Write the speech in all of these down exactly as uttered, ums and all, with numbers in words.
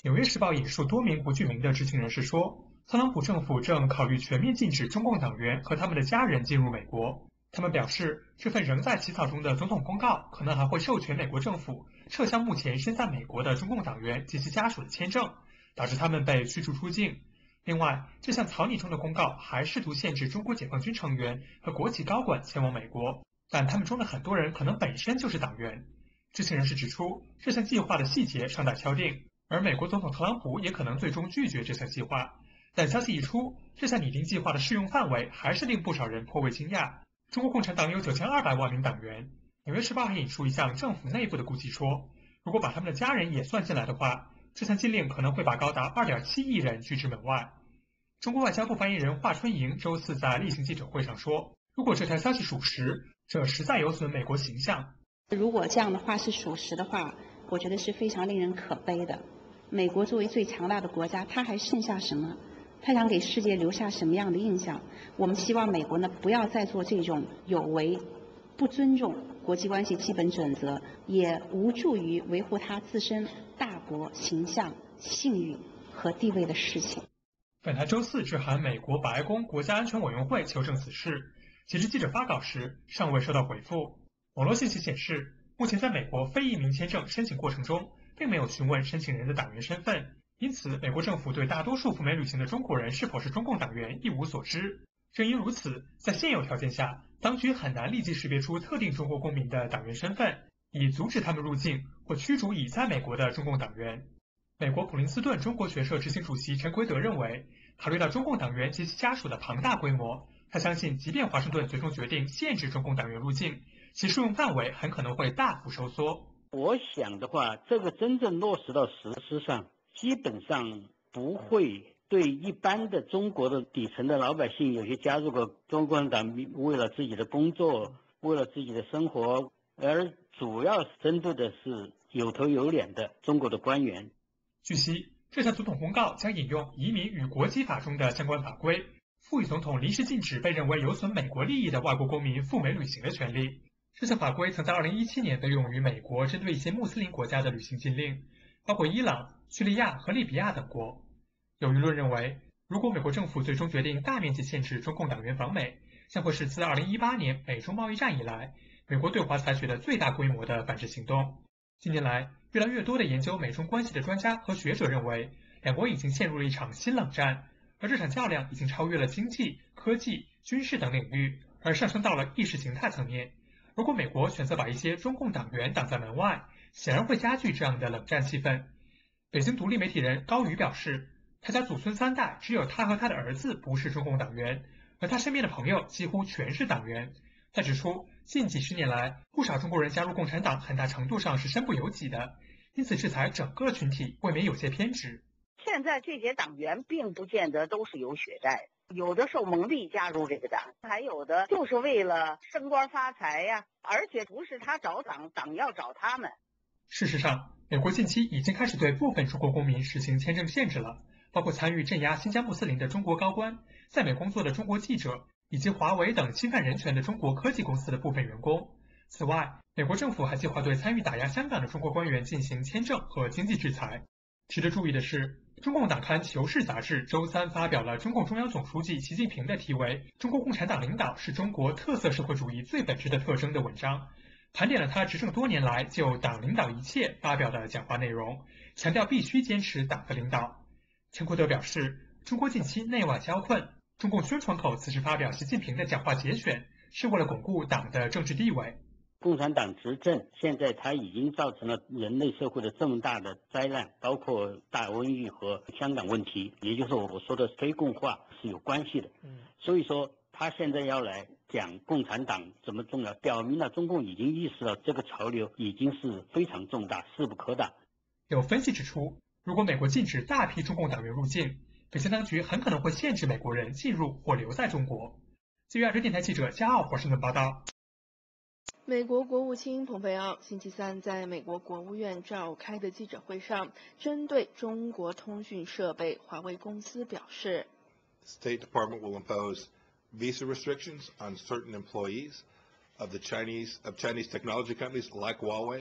纽约时报引述多名不具名的知情人士说，特朗普政府正考虑全面禁止中共党员和他们的家人进入美国。他们表示，这份仍在起草中的总统公告可能还会授权美国政府撤销目前身在美国的中共党员及其家属的签证，导致他们被驱逐出境。另外，这项草拟中的公告还试图限制中国解放军成员和国企高管前往美国，但他们中的很多人可能本身就是党员。知情人士指出，这项计划的细节尚待敲定，而美国总统特朗普也可能最终拒绝这项计划。但消息一出，这项拟定计划的适用范围还是令不少人颇为惊讶。中国共产党有九千二百万名党员，纽约时报还引述一项政府内部的估计说，如果把他们的家人也算进来的话，这项禁令可能会把高达 二点七亿人拒之门外。中国外交部发言人华春莹周四在例行记者会上说，如果这条消息属实，这实在有损美国形象。 如果这样的话是属实的话，我觉得是非常令人可悲的。美国作为最强大的国家，它还剩下什么？他想给世界留下什么样的印象？我们希望美国呢不要再做这种有违、不尊重国际关系基本准则，也无助于维护他自身大国形象、信誉和地位的事情。 本台周四致函美国白宫国家安全委员会求证此事，截至记者发稿时尚未收到回复。网络信息显示，目前在美国非移民签证申请过程中，并没有询问申请人的党员身份。因此，美国政府对大多数赴美旅行的中国人是否是中共党员一无所知。正因如此，在现有条件下，当局很难立即识别出特定中国公民的党员身份，以阻止他们入境或驱逐已在美国的中共党员。美国普林斯顿中国学社执行主席陈奎德认为，考虑到中共党员及其家属的庞大规模，他相信，即便华盛顿最终决定限制中共党员入境，其适用范围很可能会大幅收缩。 我想的话，这个真正落实到实施上，基本上不会对一般的中国的底层的老百姓，有些加入过中共党，为了自己的工作，为了自己的生活，而主要针对的是有头有脸的中国的官员。 据悉，这项总统公告将引用《移民与国籍法》中的相关法规，赋予总统临时禁止被认为有损美国利益的外国公民赴美旅行的权利。这项法规曾在二零一七年被用于美国针对一些穆斯林国家的旅行禁令，包括伊朗、叙利亚和利比亚等国。有舆论认为，如果美国政府最终决定大面积限制中共党员访美，将会是自二零一八年美中贸易战以来，美国对华采取的最大规模的反制行动。近年来，越来越多的研究美中关系的专家和学者认为，两国已经陷入了一场新冷战，而这场较量已经超越了经济、科技、军事等领域，而上升到了意识形态层面。如果美国选择把一些中共党员挡在门外，显然会加剧这样的冷战气氛。北京独立媒体人高宇表示，他家祖孙三代只有他和他的儿子不是中共党员，而他身边的朋友几乎全是党员。他指出，近几十年来，不少中国人加入共产党很大程度上是身不由己的，因此制裁整个群体未免有些偏执。 现在这些党员并不见得都是有血债，有的受蒙蔽加入这个党，还有的就是为了升官发财呀，而且不是他找党，党要找他们。 事实上，美国近期已经开始对部分中国公民实行签证限制了，包括参与镇压新疆穆斯林的中国高官、在美工作的中国记者，以及华为等侵犯人权的中国科技公司的部分员工。此外，美国政府还计划对参与打压香港的中国官员进行签证和经济制裁。值得注意的是，中共党刊《求是》杂志周三发表了中共中央总书记习近平的题为《中国共产党领导是中国特色社会主义最本质的特征》的文章，盘点了他执政多年来就党领导一切发表的讲话内容，强调必须坚持党的领导。陈奎德表示，中国近期内外交困，中共宣传口此时发表习近平的讲话节选，是为了巩固党的政治地位。 共产党执政，现在它已经造成了人类社会的这么大的灾难，包括大瘟疫和香港问题，也就是我说的非共化是有关系的。嗯，所以说他现在要来讲共产党怎么重要，表明了中共已经意识到这个潮流已经是非常重大，势不可挡。 有分析指出，如果美国禁止大批中共党员入境，北京当局很可能会限制美国人进入或留在中国。据亚洲电台记者加奥华盛顿报道。 美国国务卿蓬佩奥星期三在美国国务院召开的记者会上，针对中国通讯设备华为公司表示 ，State Department will impose visa restrictions on certain employees of the Chinese of Chinese technology companies like Huawei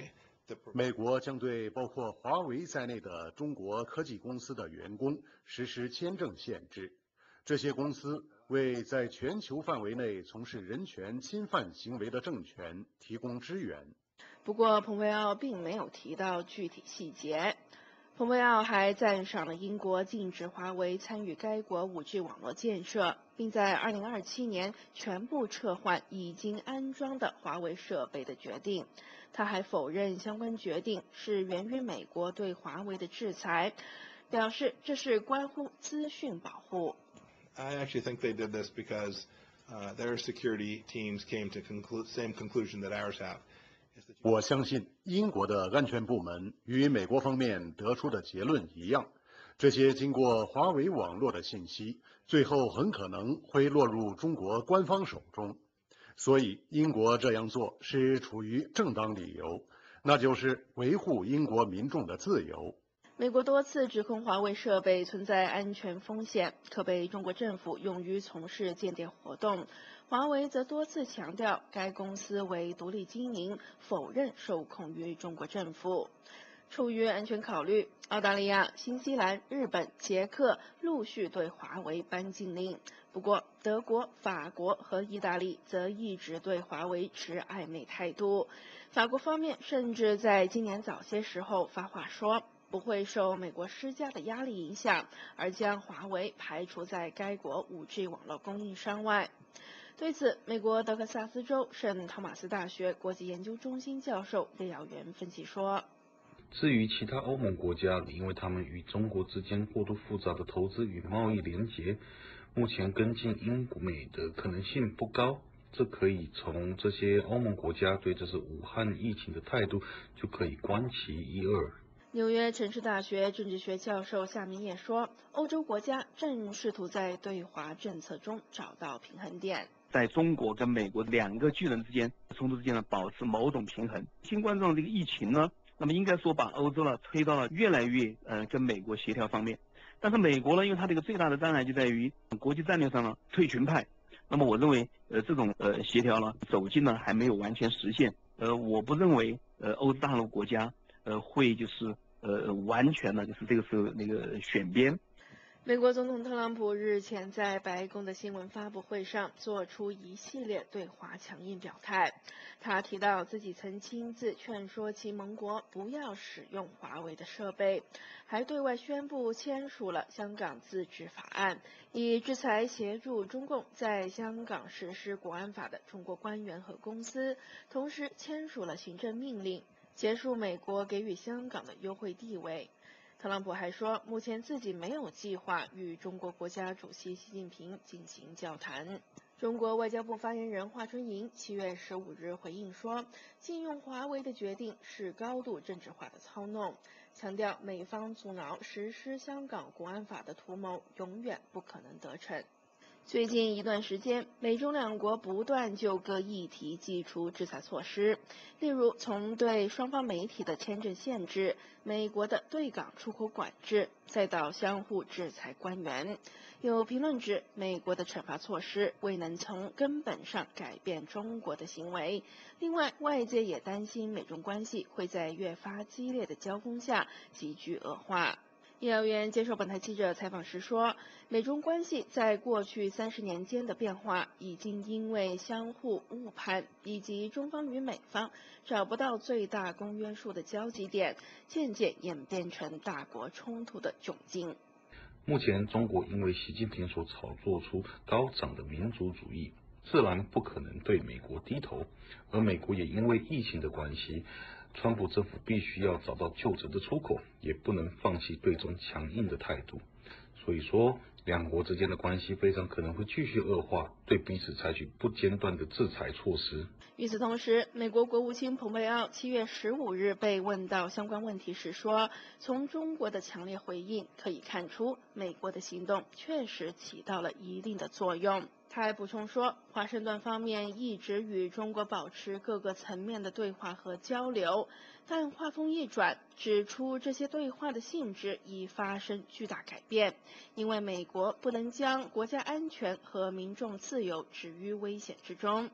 美国将对包括华为在内的中国科技公司的员工实施签证限制。这些公司为在全球范围内从事人权侵犯行为的政权提供支援。 不过，蓬佩奥并没有提到具体细节。蓬佩奥还赞赏了英国禁止华为参与该国 五 G 网络建设，并在二零二七年全部撤换已经安装的华为设备的决定。他还否认相关决定是源于美国对华为的制裁，表示这是关乎资讯保护。 I actually think they did this because uh, their security teams came to conclude same conclusion that ours have. 我相信英国的安全部门与美国方面得出的结论一样，这些经过华为网络的信息，最后很可能会落入中国官方手中。所以英国这样做是出于正当理由，那就是维护英国民众的自由。 美国多次指控华为设备存在安全风险，可被中国政府用于从事间谍活动。华为则多次强调该公司为独立经营，否认受控于中国政府。出于安全考虑，澳大利亚、新西兰、日本、捷克陆续对华为颁禁令。不过，德国、法国和意大利则一直对华为持暧昧态度。法国方面甚至在今年早些时候发话说，不会受美国施加的压力影响，而将华为排除在该国 五 G 网络供应商外。对此，美国德克萨斯州圣托马斯大学国际研究中心教授叶耀元分析说， 至于其他欧盟国家，因为他们与中国之间过度复杂的投资与贸易连结，目前跟进英美的可能性不高。这可以从这些欧盟国家对这次武汉疫情的态度就可以观其一二。 纽约城市大学政治学教授夏明也说，欧洲国家正试图在对华政策中找到平衡点。 在中国跟美国两个巨人之间冲突之间呢，保持某种平衡。新冠状这个疫情呢，那么应该说把欧洲呢推到了越来越呃跟美国协调方面。但是美国呢，因为它这个最大的障碍就在于国际战略上呢退群派。那么我认为呃这种呃协调呢走近呢还没有完全实现。呃我不认为呃欧洲大陆国家呃会就是呃完全的就是这个时候那个选边。 美国总统特朗普日前在白宫的新闻发布会上做出一系列对华强硬表态。他提到自己曾亲自劝说其盟国不要使用华为的设备，还对外宣布签署了香港自治法案，以制裁协助中共在香港实施国安法的中国官员和公司，同时签署了行政命令，结束美国给予香港的优惠地位。特朗普还说，目前自己没有计划与中国国家主席习近平进行交谈。中国外交部发言人华春莹七月十五日回应说，禁用华为的决定是高度政治化的操弄，强调美方阻挠实施香港国安法的图谋永远不可能得逞。最近一段时间，美中两国不断就各议题祭出制裁措施，例如从对双方媒体的签证限制、美国的对港出口管制，再到相互制裁官员。有评论指，美国的惩罚措施未能从根本上改变中国的行为。另外，外界也担心美中关系会在越发激烈的交锋下急剧恶化。叶耀元接受本台记者采访时说，美中关系在过去三十年间的变化，已经因为相互误判以及中方与美方找不到最大公约数的交集点，渐渐演变成大国冲突的窘境。 目前，中国因为习近平所炒作出高涨的民族主义，自然不可能对美国低头，而美国也因为疫情的关系，川普政府必须要找到救治的出口，也不能放弃对中强硬的态度。所以说，两国之间的关系非常可能会继续恶化，对彼此采取不间断的制裁措施。 与此同时，美国国务卿蓬佩奥七月十五日被问到相关问题时说，从中国的强烈回应可以看出，美国的行动确实起到了一定的作用。他还补充说，华盛顿方面一直与中国保持各个层面的对话和交流，但话锋一转，指出这些对话的性质已发生巨大改变，因为美国不能将国家安全和民众自由置于危险之中。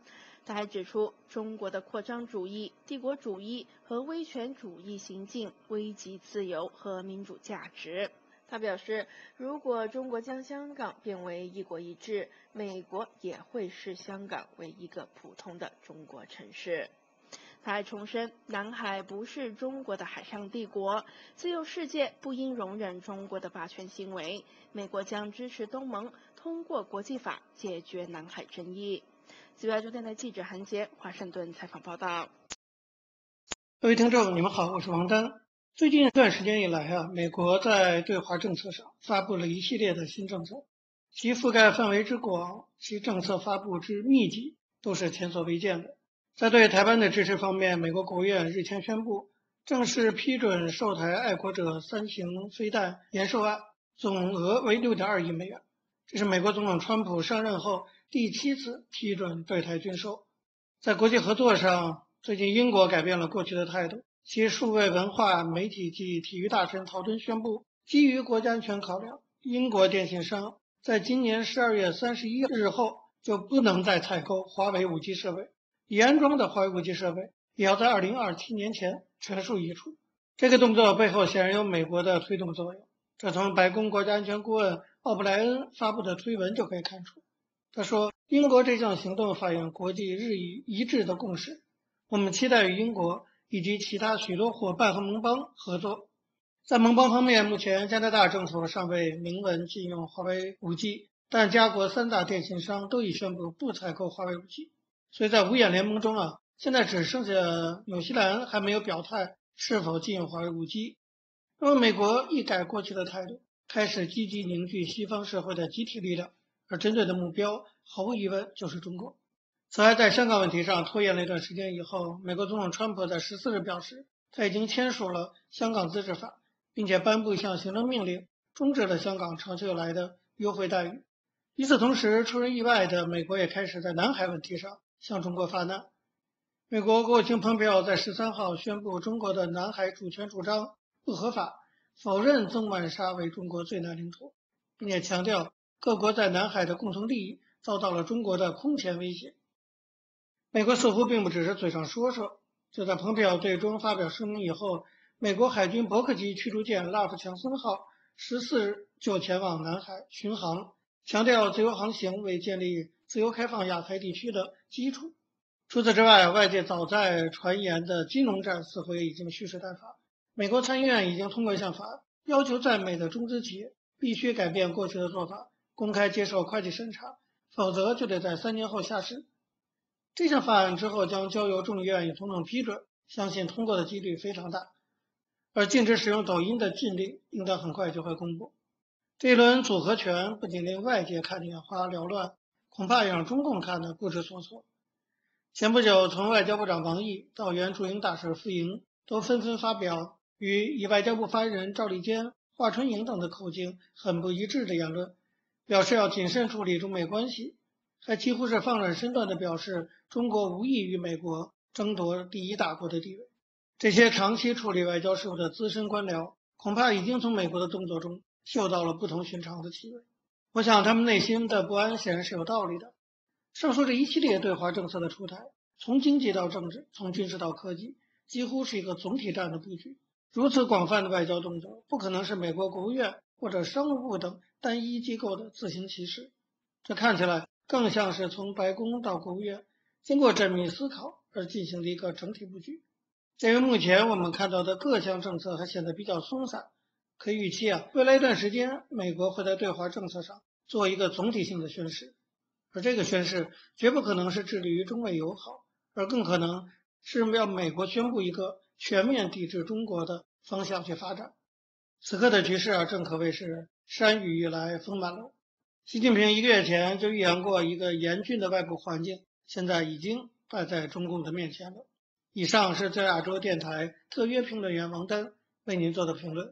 他还指出，中国的扩张主义、帝国主义和威权主义行径危及自由和民主价值。他表示，如果中国将香港变为一国一制，美国也会视香港为一个普通的中国城市。他还重申，南海不是中国的海上帝国，自由世界不应容忍中国的霸权行为。美国将支持东盟通过国际法解决南海争议。自由亚洲电台记者韩杰华盛顿采访报道。 各位听众，你们好，我是王丹。最近一段时间以来啊，美国在对华政策上发布了一系列的新政策，其覆盖范围之广，其政策发布之密集，都是前所未见的。在对台湾的支持方面，美国国务院日前宣布正式批准售台爱国者三型飞弹延寿案，总额为 六点二亿美元。这是美国总统川普上任后第七次批准对台军售。在国际合作上，最近英国改变了过去的态度，其数位文化媒体及体育大臣陶敦宣布，基于国家安全考量，英国电信商在今年十二月三十一日后就不能再采购华为 五 G 设备，已安装的华为 五 G 设备也要在二零二七年前全数移除。这个动作背后显然有美国的推动作用，这从白宫国家安全顾问奥布莱恩发布的推文就可以看出。他说，英国这项行动反映国际日益一致的共识，我们期待与英国以及其他许多伙伴和盟邦合作。在盟邦方面，目前加拿大政府尚未明文禁用华为 五 G， 但加国三大电信商都已宣布不采购华为 五 G。 所以在五眼联盟中啊，现在只剩下纽西兰还没有表态是否禁用华为 五 G。 那么美国一改过去的态度，开始积极凝聚西方社会的集体力量，而针对的目标毫无疑问就是中国。此外，在香港问题上拖延了一段时间以后，美国总统川普在十四日表示，他已经签署了香港自治法，并且颁布一项行政命令，终止了香港长久以来的优惠待遇。与此同时，出人意外的，美国也开始在南海问题上向中国发难。美国国务卿蓬佩奥在十三号宣布，中国的南海主权主张不合法，否认曾万沙为中国最南领土，并且强调各国在南海的共同利益遭到了中国的空前威胁。美国似乎并不只是嘴上说说，就在蓬佩奥最终发表声明以后，美国海军伯克级驱逐舰拉夫强森号十四日就前往南海巡航，强调自由航行为建立自由开放亚太地区的基础。除此之外，外界早在传言的金融战似乎也已经蓄势待发。美国参议院已经通过一项法案，要求在美的中资企业必须改变过去的做法，公开接受会计审查，否则就得在三年后下市。这项法案之后将交由众议院与总统批准，相信通过的几率非常大。而禁止使用抖音的禁令应当很快就会公布。这一轮组合拳不仅令外界看得眼花缭乱，恐怕也让中共看得不知所措。前不久，从外交部长王毅到原驻英大使傅莹都纷纷发表与以外交部发言人赵立坚、华春莹等的口径很不一致的言论，表示要谨慎处理中美关系，还几乎是放软身段地表示中国无意与美国争夺第一大国的地位。这些长期处理外交事务的资深官僚恐怕已经从美国的动作中嗅到了不同寻常的气味。我想他们内心的不安显然是有道理的。上述这一系列对华政策的出台，从经济到政治，从军事到科技，几乎是一个总体战的布局。如此广泛的外交动作，不可能是美国国务院或者商务部等单一机构的自行其事，这看起来更像是从白宫到国务院经过缜密思考而进行的一个整体布局。鉴于目前我们看到的各项政策还显得比较松散，可以预期啊，未来一段时间美国会在对华政策上做一个总体性的宣示，而这个宣示绝不可能是致力于中美友好，而更可能是要美国宣布一个全面抵制中国的方向去发展。此刻的局势啊，正可谓是山雨欲来风满楼。习近平一个月前就预言过一个严峻的外部环境，现在已经摆在中共的面前了。以上是在亚洲电台特约评论员王丹为您做的评论。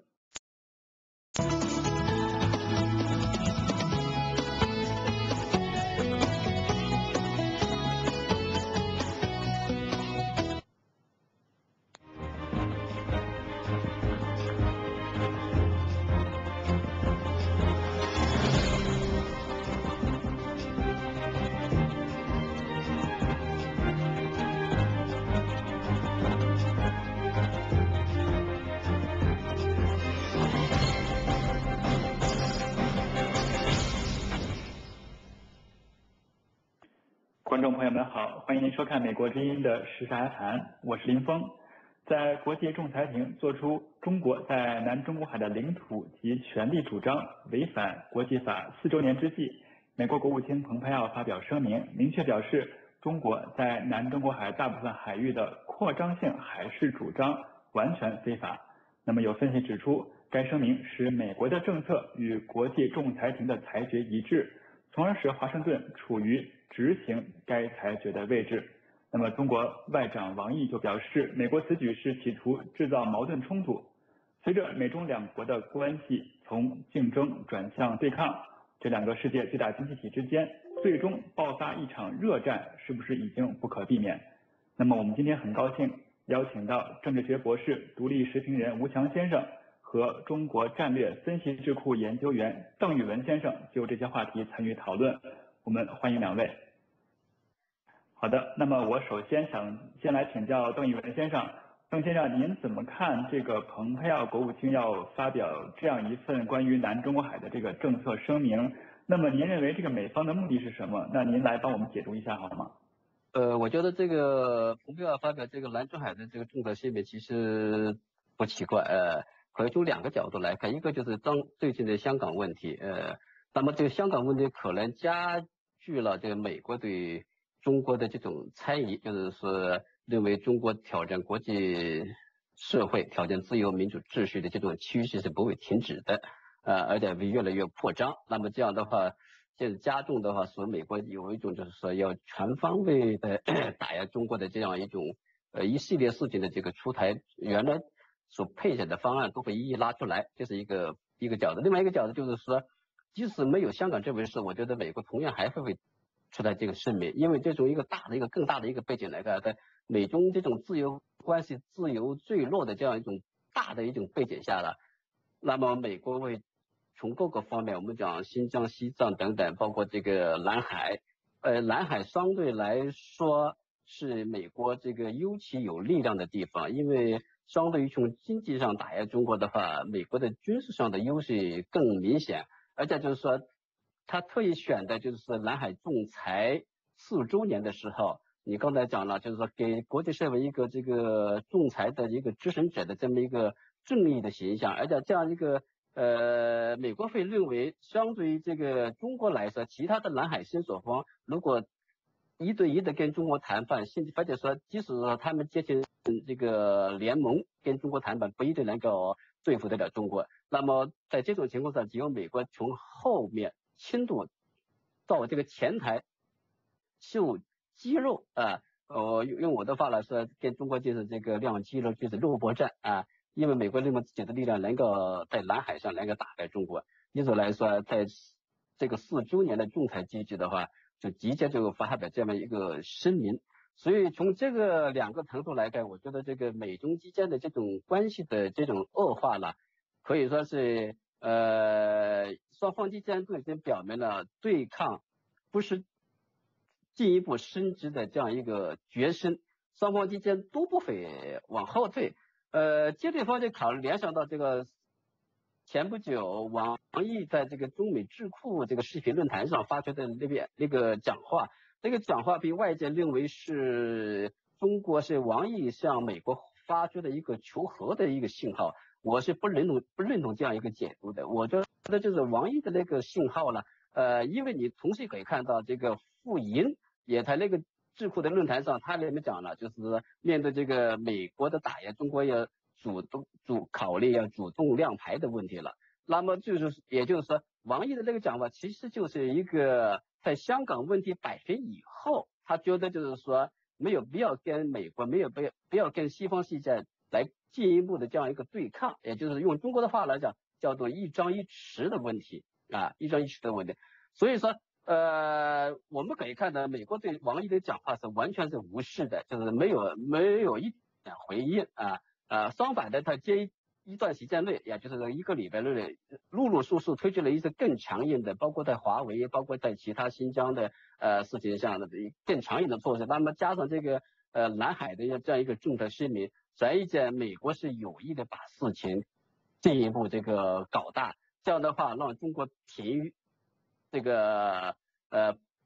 观众朋友们好，欢迎您收看美国之音的时事来谈，我是林峰。在国际仲裁庭作出中国在南中国海的领土及权利主张违反国际法四周年之际，美国国务卿蓬佩奥发表声明，明确表示中国在南中国海大部分海域的扩张性海事主张完全非法。那么有分析指出，该声明使美国的政策与国际仲裁庭的裁决一致，从而使华盛顿处于执行该裁决的位置。那么中国外长王毅就表示，美国此举是企图制造矛盾冲突。随着美中两国的关系从竞争转向对抗，这两个世界最大经济体之间最终爆发一场热战，是不是已经不可避免？那么我们今天很高兴邀请到政治学博士、独立时评人吴强先生和中国战略分析智库研究员邓宇文先生就这些话题参与讨论。我们欢迎两位。好的，那么我首先想先来请教邓宇文先生。邓先生，您怎么看这个蓬佩奥国务卿要发表这样一份关于南中国海的这个政策声明？那么您认为这个美方的目的是什么？那您来帮我们解读一下好吗？ 呃，我觉得这个蓬佩奥发表这个南中海的这个政策声明其实不奇怪，呃，可以从两个角度来看，一个就是当最近的香港问题，呃，那么这个香港问题可能加剧了这个美国对中国的这种猜疑，就是说认为中国挑战国际社会、挑战自由民主秩序的这种趋势是不会停止的，呃，而且会越来越扩张。那么这样的话，现在加重的话，使美国有一种就是说要全方位的打压中国的这样一种呃一系列事情的这个出台，原来所配下的方案都会一一拉出来，这是一个一个角度。另外一个角度就是说，即使没有香港这回事，我觉得美国同样还会会出台这个声明，因为这种一个大的一个更大的一个背景来看，在美中这种自由关系自由坠落的这样一种大的一种背景下了，那么美国会从各个方面，我们讲新疆、西藏等等，包括这个南海，呃，南海相对来说是美国这个尤其有力量的地方，因为相对于从经济上打压中国的话，美国的军事上的优势更明显，而且就是说，他特意选的就是南海仲裁四周年的时候，你刚才讲了，就是说给国际社会一个这个仲裁的一个执行者的这么一个正义的形象，而且这样一个呃，美国会认为，相对于这个中国来说，其他的南海申索方如果一对一的跟中国谈判，甚至或者说，即使说他们结成这个联盟跟中国谈判，不一定能够对付得了中国。那么在这种情况下，只有美国从后面轻度到这个前台秀肌肉啊，呃，用我的话来说，跟中国就是这个亮肌肉，就是肉搏战啊。因为美国认为自己的力量能够在南海上能够打败中国，因此来说，在这个四周年的仲裁机制的话，就直接就发表这么一个声明。所以从这个两个程度来看，我觉得这个美中之间的这种关系的这种恶化呢，可以说是呃双方之间都已经表明了对抗不是进一步升级的这样一个决心，双方之间都不会往后退。呃，接对方就考虑联想到这个前不久王毅在这个中美智库这个视频论坛上发出的那边那个讲话，这个讲话被外界认为是中国是王毅向美国发出的一个求和的一个信号，我是不认同不认同这样一个解读的。我觉得就是王毅的那个信号呢，呃，因为你同时可以看到这个傅莹也在那个智库的论坛上，他里面讲了，就是面对这个美国的打压，中国要主动主考虑要主动亮牌的问题了。那么就是也就是说，王毅的那个讲法其实就是一个在香港问题摆平以后，他觉得就是说没有必要跟美国没有必要不要跟西方世界来进一步的这样一个对抗，也就是用中国的话来讲，叫做一张一弛的问题啊，一张一弛的问题。所以说。呃，我们可以看到，美国对王毅的讲话是完全是无视的，就是没有没有一点回应啊啊，相反的，他接一段时间内，也就是一个礼拜内，陆陆续续推出了一些更强硬的，包括在华为，包括在其他新疆的呃事情上的更强硬的措施。那么加上这个呃南海的这样一个仲裁声明，显而易见，美国是有意的把事情进一步这个搞大，这样的话让中国停于。这个呃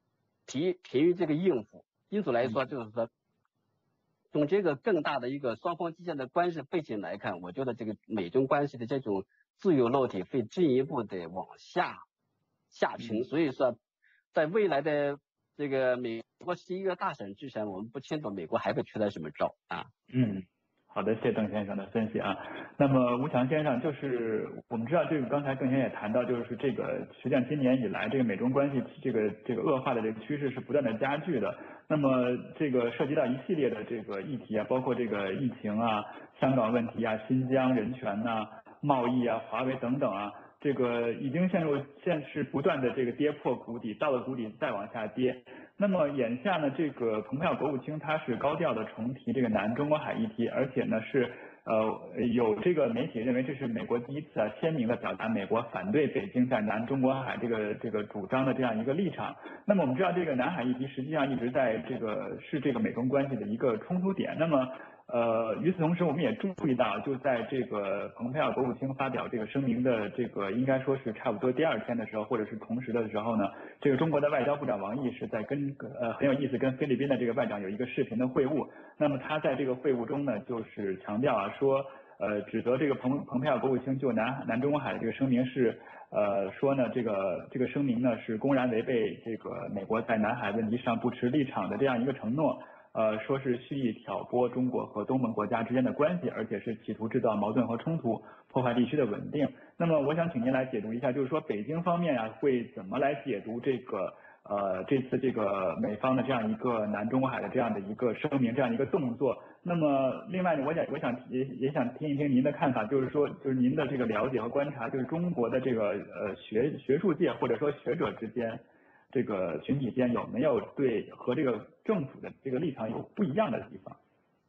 疲疲于这个应付。因此来说，就是说，从这个更大的一个双方之间的关系背景来看，我觉得这个美中关系的这种自由落体会进一步的往下下平。所以说，在未来的这个美国十一月大选之前，我们不清楚美国还会出来什么招啊。 嗯。好的，谢谢邓先生的分析啊。那么吴强先生，就是我们知道这个刚才邓先生也谈到，就是这个实际上今年以来这个美中关系这个这个恶化的这个趋势是不断的加剧的。那么这个涉及到一系列的这个议题啊，包括这个疫情啊、香港问题啊、新疆人权呐、啊、贸易啊、华为等等啊，这个已经陷入现是不断的这个跌破谷底，到了谷底再往下跌。那么眼下呢，这个蓬佩奥国务卿他是高调的重提这个南中国海议题，而且呢是呃有这个媒体认为这是美国第一次啊鲜明的表达美国反对北京在南中国海这个这个主张的这样一个立场。那么我们知道这个南海议题实际上一直在这个是这个美中关系的一个冲突点。那么呃，与此同时，我们也注意到，就在这个蓬佩奥国务卿发表这个声明的这个应该说是差不多第二天的时候，或者是同时的时候呢，这个中国的外交部长王毅是在跟呃很有意思，跟菲律宾的这个外长有一个视频的会晤。那么他在这个会晤中呢，就是强调啊说，呃，指责这个蓬蓬佩奥国务卿就南南中国海的这个声明是呃说呢，这个这个声明呢是公然违背这个美国在南海问题上不持立场的这样一个承诺。呃，说是蓄意挑拨中国和东盟国家之间的关系，而且是企图制造矛盾和冲突，破坏地区的稳定。那么，我想请您来解读一下，就是说北京方面啊，会怎么来解读这个呃这次这个美方的这样一个南中国海的这样的一个声明，这样一个动作？那么，另外呢，我想我想也也想听一听您的看法，就是说，就是您的这个了解和观察，就是中国的这个呃学学术界或者说学者之间。这个群体间有没有对和这个政府的这个立场有不一样的地方？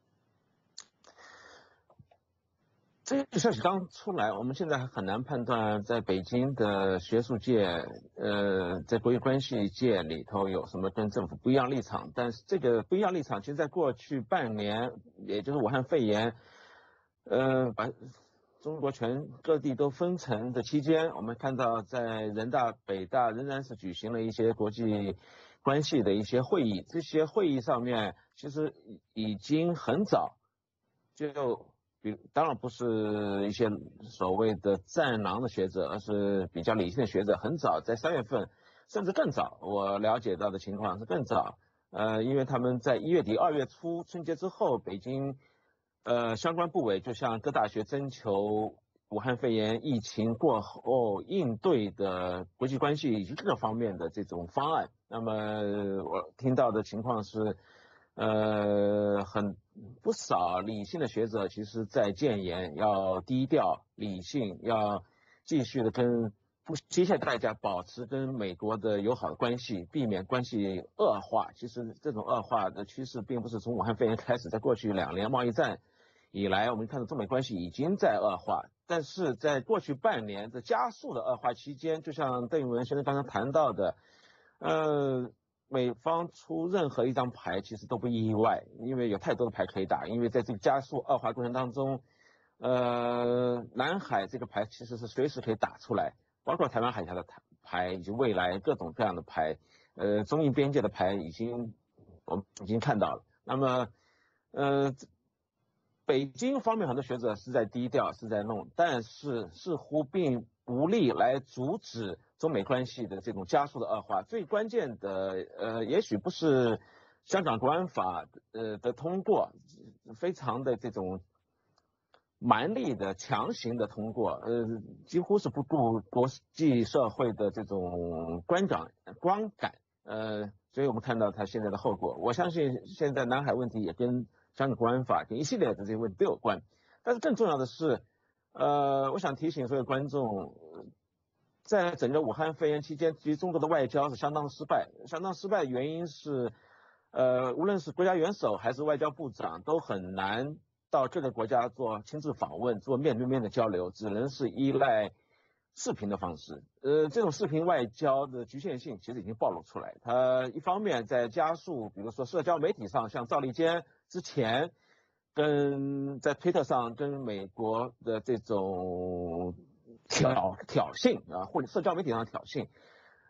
这个消息刚出来，我们现在还很难判断在北京的学术界，呃，在国际关系界里头有什么跟政府不一样立场。但是这个不一样立场，其实在过去半年，也就是武汉肺炎，呃，把中国全各地都封城的期间，我们看到在人大、北大仍然是举行了一些国际关系的一些会议。这些会议上面其实已经很早就，比当然不是一些所谓的战狼的学者，而是比较理性的学者，很早在三月份，甚至更早，我了解到的情况是更早。呃，因为他们在一月底、二月初春节之后，北京。呃，相关部委就向各大学征求武汉肺炎疫情过后应对的国际关系以及各个方面的这种方案。那么我听到的情况是，呃，很不少理性的学者其实在建言要低调、理性，要继续的跟不惜一切代价保持跟美国的友好的关系，避免关系恶化。其实这种恶化的趋势并不是从武汉肺炎开始，在过去两年贸易战以来，我们看到中美关系已经在恶化，但是在过去半年的加速的恶化期间，就像邓玉文先生刚刚谈到的，呃，美方出任何一张牌其实都不意外，因为有太多的牌可以打，因为在这个加速恶化过程当中，呃，南海这个牌其实是随时可以打出来，包括台湾海峡的牌以及未来各种各样的牌，呃，中印边界的牌已经我们已经看到了。那么，呃。北京方面很多学者是在低调，是在弄，但是似乎并无力来阻止中美关系的这种加速的恶化。最关键的，呃，也许不是香港国安法呃的通过，非常的这种蛮力的强行的通过，呃，几乎是不顾国际社会的这种观感观感，呃，所以我们看到它现在的后果。我相信现在南海问题也跟香港国安法跟一系列的这些问题都有关，但是更重要的是，呃，我想提醒所有观众，在整个武汉肺炎期间，其实中国的外交是相当失败，相当失败的原因是，呃，无论是国家元首还是外交部长都很难到各个国家做亲自访问、做面对面的交流，只能是依赖视频的方式。呃，这种视频外交的局限性其实已经暴露出来。它一方面在加速，比如说社交媒体上，像赵立坚之前跟在推特上跟美国的这种挑挑衅啊，或者社交媒体上的挑衅，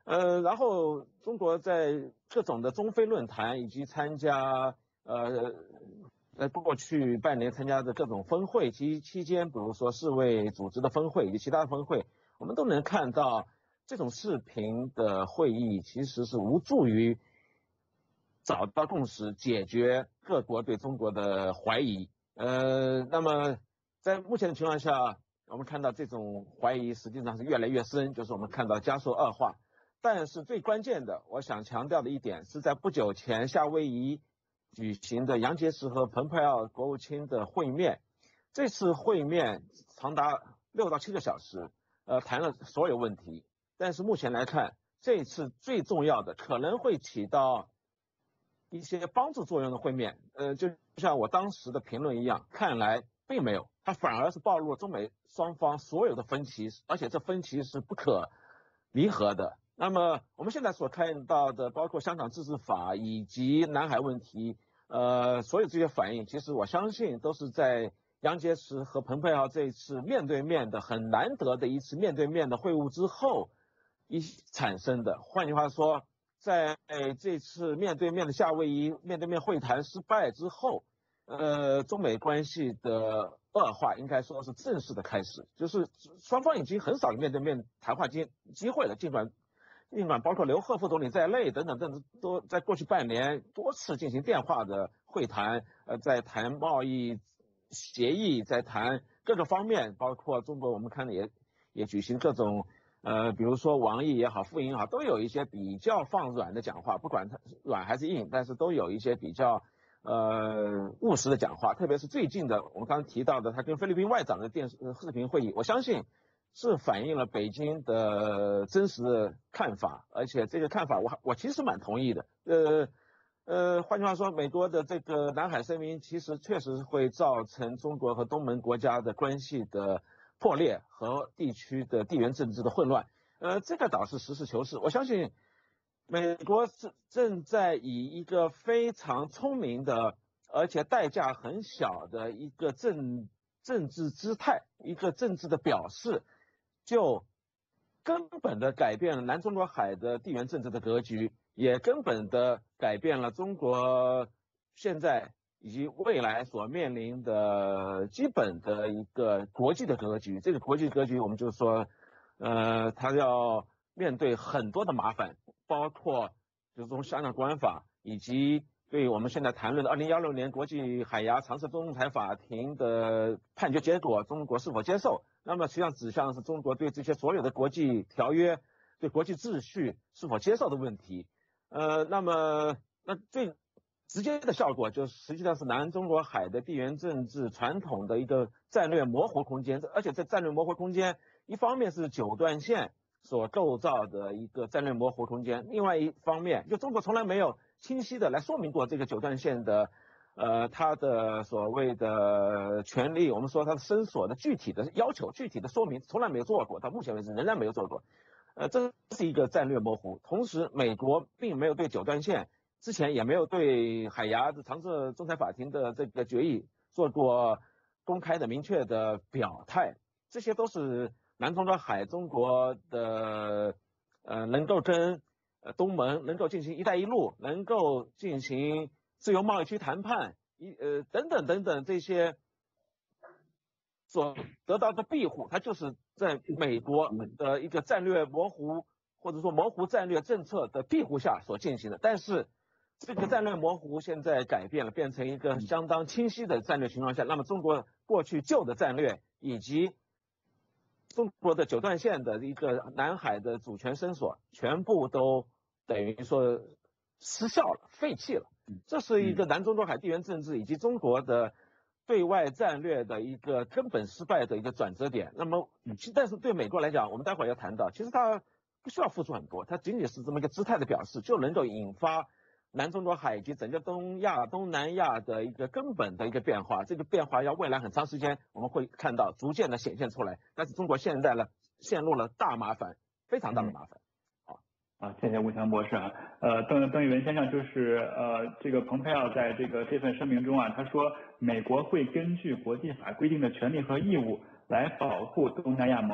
呃，然后中国在各种的中非论坛以及参加呃在过去半年参加的各种峰会期期间，比如说世卫组织的峰会以及其他的峰会，我们都能看到这种视频的会议其实是无助于找到共识，解决各国对中国的怀疑。呃，那么在目前的情况下，我们看到这种怀疑实际上是越来越深，就是我们看到加速恶化。但是最关键的，我想强调的一点是在不久前夏威夷举行的杨洁篪和蓬佩奥国务卿的会面。这次会面长达六到七个小时，呃，谈了所有问题。但是目前来看，这次最重要的可能会起到一些帮助作用的会面，呃，就像我当时的评论一样，看来并没有，它反而是暴露了中美双方所有的分歧，而且这分歧是不可弥合的。那么我们现在所看到的，包括香港自治法以及南海问题，呃，所有这些反应，其实我相信都是在杨洁篪和蓬佩奥这一次面对面的很难得的一次面对面的会晤之后一产生的。换句话说，在这次面对面的夏威夷面对面会谈失败之后，呃，中美关系的恶化应该说是正式的开始，就是双方已经很少有面对面谈话机机会了，尽管。尽管包括刘鹤副总理在内等等等等，都在过去半年多次进行电话的会谈，呃，在谈贸易协议，在谈各个方面，包括中国我们看也也举行各种呃，比如说王毅也好，傅莹也好，都有一些比较放软的讲话，不管它软还是硬，但是都有一些比较呃务实的讲话，特别是最近的我们刚刚提到的他跟菲律宾外长的电视视频会议，我相信。是反映了北京的真实的看法，而且这个看法我我其实蛮同意的。呃呃，换句话说，美国的这个南海声明其实确实会造成中国和东盟国家的关系的破裂和地区的地缘政治的混乱。呃，这个倒是实事求是。我相信美国是正在以一个非常聪明的，而且代价很小的一个政政治姿态，一个政治的表示。就根本的改变了南中国海的地缘政治的格局，也根本的改变了中国现在以及未来所面临的基本的一个国际的格局。这个国际格局，我们就说，呃，它要面对很多的麻烦，包括就是从香港国安法以及对我们现在谈论的二零一六年国际海牙常设仲裁法庭的判决结果，中国是否接受？那么实际上指向是中国对这些所有的国际条约、对国际秩序是否接受的问题。呃，那么那最直接的效果就实际上是南中国海的地缘政治传统的一个战略模糊空间，而且在战略模糊空间，一方面是九段线所构造的一个战略模糊空间，另外一方面就中国从来没有清晰的来说明过这个九段线的。呃，他的所谓的权利，我们说他的伸索的具体的要求、具体的说明，从来没有做过，到目前为止仍然没有做过。呃，这是一个战略模糊。同时，美国并没有对九段线之前也没有对海牙的常设仲裁法庭的这个决议做过公开的、明确的表态。这些都是南中国海中国的呃能够跟呃东盟能够进行“一带一路”，能够进行。自由贸易区谈判，一呃等等等等这些所得到的庇护，它就是在美国的一个战略模糊或者说模糊战略政策的庇护下所进行的。但是这个战略模糊现在改变了，变成一个相当清晰的战略情况下，那么中国过去旧的战略以及中国的九段线的一个南海的主权伸索，全部都等于说失效了、废弃了。这是一个南中国海地缘政治以及中国的对外战略的一个根本失败的一个转折点。那么，但是对美国来讲，我们待会儿要谈到，其实它不需要付出很多，它仅仅是这么一个姿态的表示，就能够引发南中国海以及整个东亚、东南亚的一个根本的一个变化。这个变化要未来很长时间我们会看到逐渐的显现出来。但是中国现在呢，陷入了大麻烦，非常大的麻烦。 啊，谢谢吴强博士啊。呃，邓邓玉文先生就是呃，这个蓬佩奥在这个这份声明中啊，他说美国会根据国际法规定的权利和义务来保护东南亚盟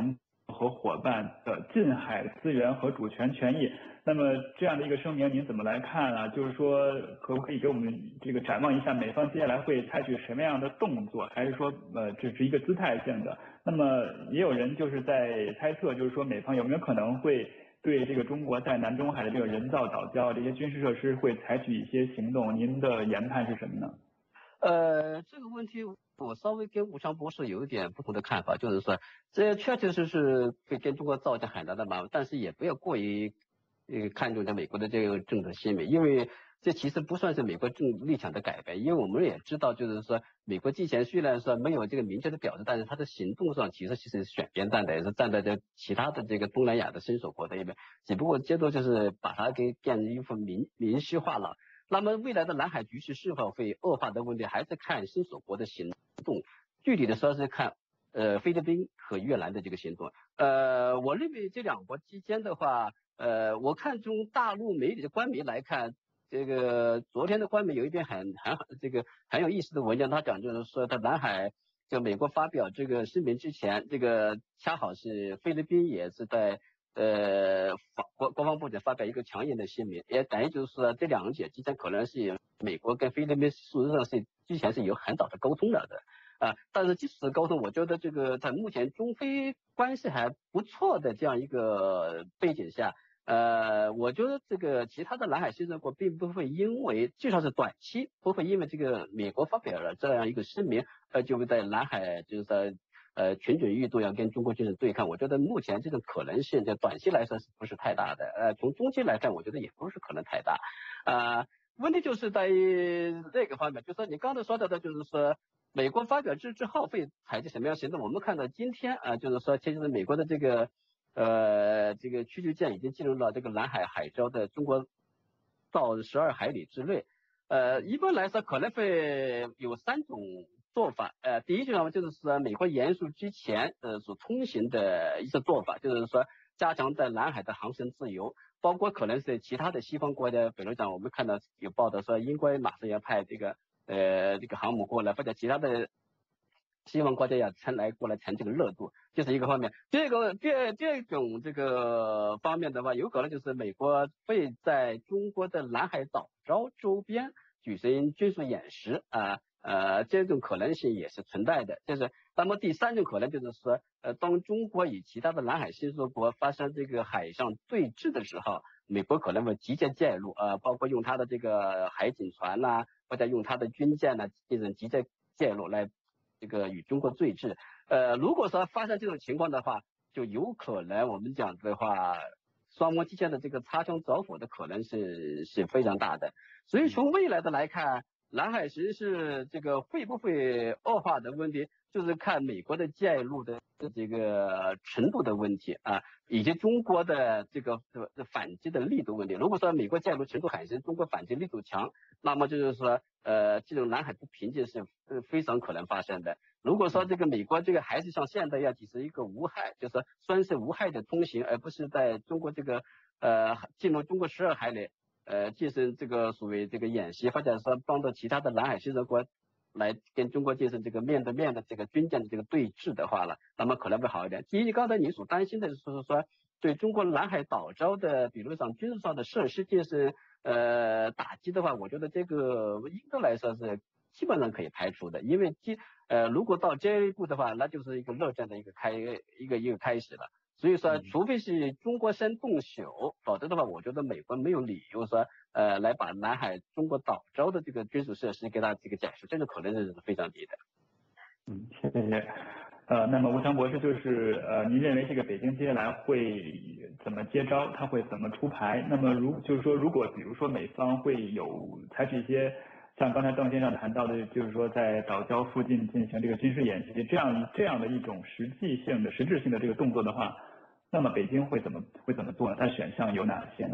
和伙伴的近海资源和主权权益。那么这样的一个声明您怎么来看啊？就是说可不可以给我们这个展望一下美方接下来会采取什么样的动作，还是说呃只是一个姿态性的？那么也有人就是在猜测，就是说美方有没有可能会对这个中国在南中海的这个人造岛礁这些军事设施会采取一些行动？您的研判是什么呢？ 呃，这个问题我稍微跟吴强博士有一点不同的看法，就是说这确确实实会跟中国造成很大的麻烦，但是也不要过于呃看重在美国的这个政治鲜明，因为这其实不算是美国政立场的改变，因为我们也知道，就是说美国之前虽然说没有这个明确的表示，但是它的行动上其实其实选边站的，也是站在这其他的这个东南亚的伸手国的一边，只不过接着就是把它给变成一副明明晰化了。那么未来的南海局势是否会恶化的问题，还是看伸手国的行动，具体的说是看呃菲律宾和越南的这个行动。呃，我认为这两国之间的话，呃，我看从大陆媒体的官媒来看，这个昨天的官媒有一篇很很这个很有意思的文章，他讲就是说，在南海就美国发表这个声明之前，这个恰好是菲律宾也是在呃国国防部长发表一个强硬的声明，也等于就是说这两者之间可能是美国跟菲律宾事实上是之前是有很早的沟通了的啊，但是即使沟通，我觉得这个在目前中非关系还不错的这样一个背景下。呃，我觉得这个其他的南海新生国并不会因为，至少是短期不会因为这个美国发表了这样一个声明，呃，就会在南海就是在呃群准欲动要跟中国进行对抗。我觉得目前这种可能性，在短期来说是不是太大的？呃，从中期来看，我觉得也不是可能太大。啊、呃，问题就是在于这个方面，就是说你刚才说到的，就是说美国发表之之后会采取什么样行动？我们看到今天啊、呃，就是说其实美国的这个。呃，这个驱逐舰已经进入了这个南海海礁的中国到十二海里之内。呃，一般来说可能会有三种做法。呃，第一种呢就是说美国严肃之前呃所通行的一些做法，就是说加强在南海的航行自由，包括可能是其他的西方国家，比如讲我们看到有报道说英国马上要派这个呃这个航母过来，或者其他的。西方国家要乘来过来乘这个热度，这是一个方面。第二个，第二第二种这个方面的话，有可能就是美国会在中国的南海岛礁周边举行军事演习啊，呃，这种可能性也是存在的。就是那么第三种可能就是说，呃，当中国与其他的南海新生国发生这个海上对峙的时候，美国可能会直接介入，呃，包括用它的这个海警船呐、啊，或者用它的军舰呢、啊，进行直接介入来。这个与中国对峙，呃，如果说发生这种情况的话，就有可能我们讲的话，双方之间的这个擦枪走火的可能是是非常大的。所以从未来的来看，南海形势这个会不会恶化的问题，就是看美国的介入的这个程度的问题啊，以及中国的这个反击的力度问题。如果说美国介入程度很深，中国反击力度强，那么就是说，呃，这种南海不平静是非常可能发生的。如果说这个美国这个还是像现在要只是一个无害，就是算是无害的通行，而不是在中国这个呃进入中国十二海里。呃，进行这个所谓这个演习，或者说帮助其他的南海新生国来跟中国进行这个面对面的这个军舰的这个对峙的话了，那么可能会好一点。第一，刚才你所担心的就是说，对中国南海岛礁的，比如像军事上的设施进行呃打击的话，我觉得这个应该来说是基本上可以排除的，因为基呃如果到这一步的话，那就是一个热战的一个开一个一个开始了。所以说，除非是中国先动手，否则的话，我觉得美国没有理由说，呃，来把南海中国岛礁的这个军事设施给它这个展示，这个可能性是非常低的。 嗯，谢谢。呃，那么吴强博士就是呃，您认为这个北京接下来会怎么接招？他会怎么出牌？那么如就是说，如果比如说美方会有采取一些像刚才邓先生谈到的，就是说在岛礁附近进行这个军事演习，这样这样的一种实际性的、实质性的这个动作的话。那么北京会怎么会怎么做呢？它选项有哪些呢？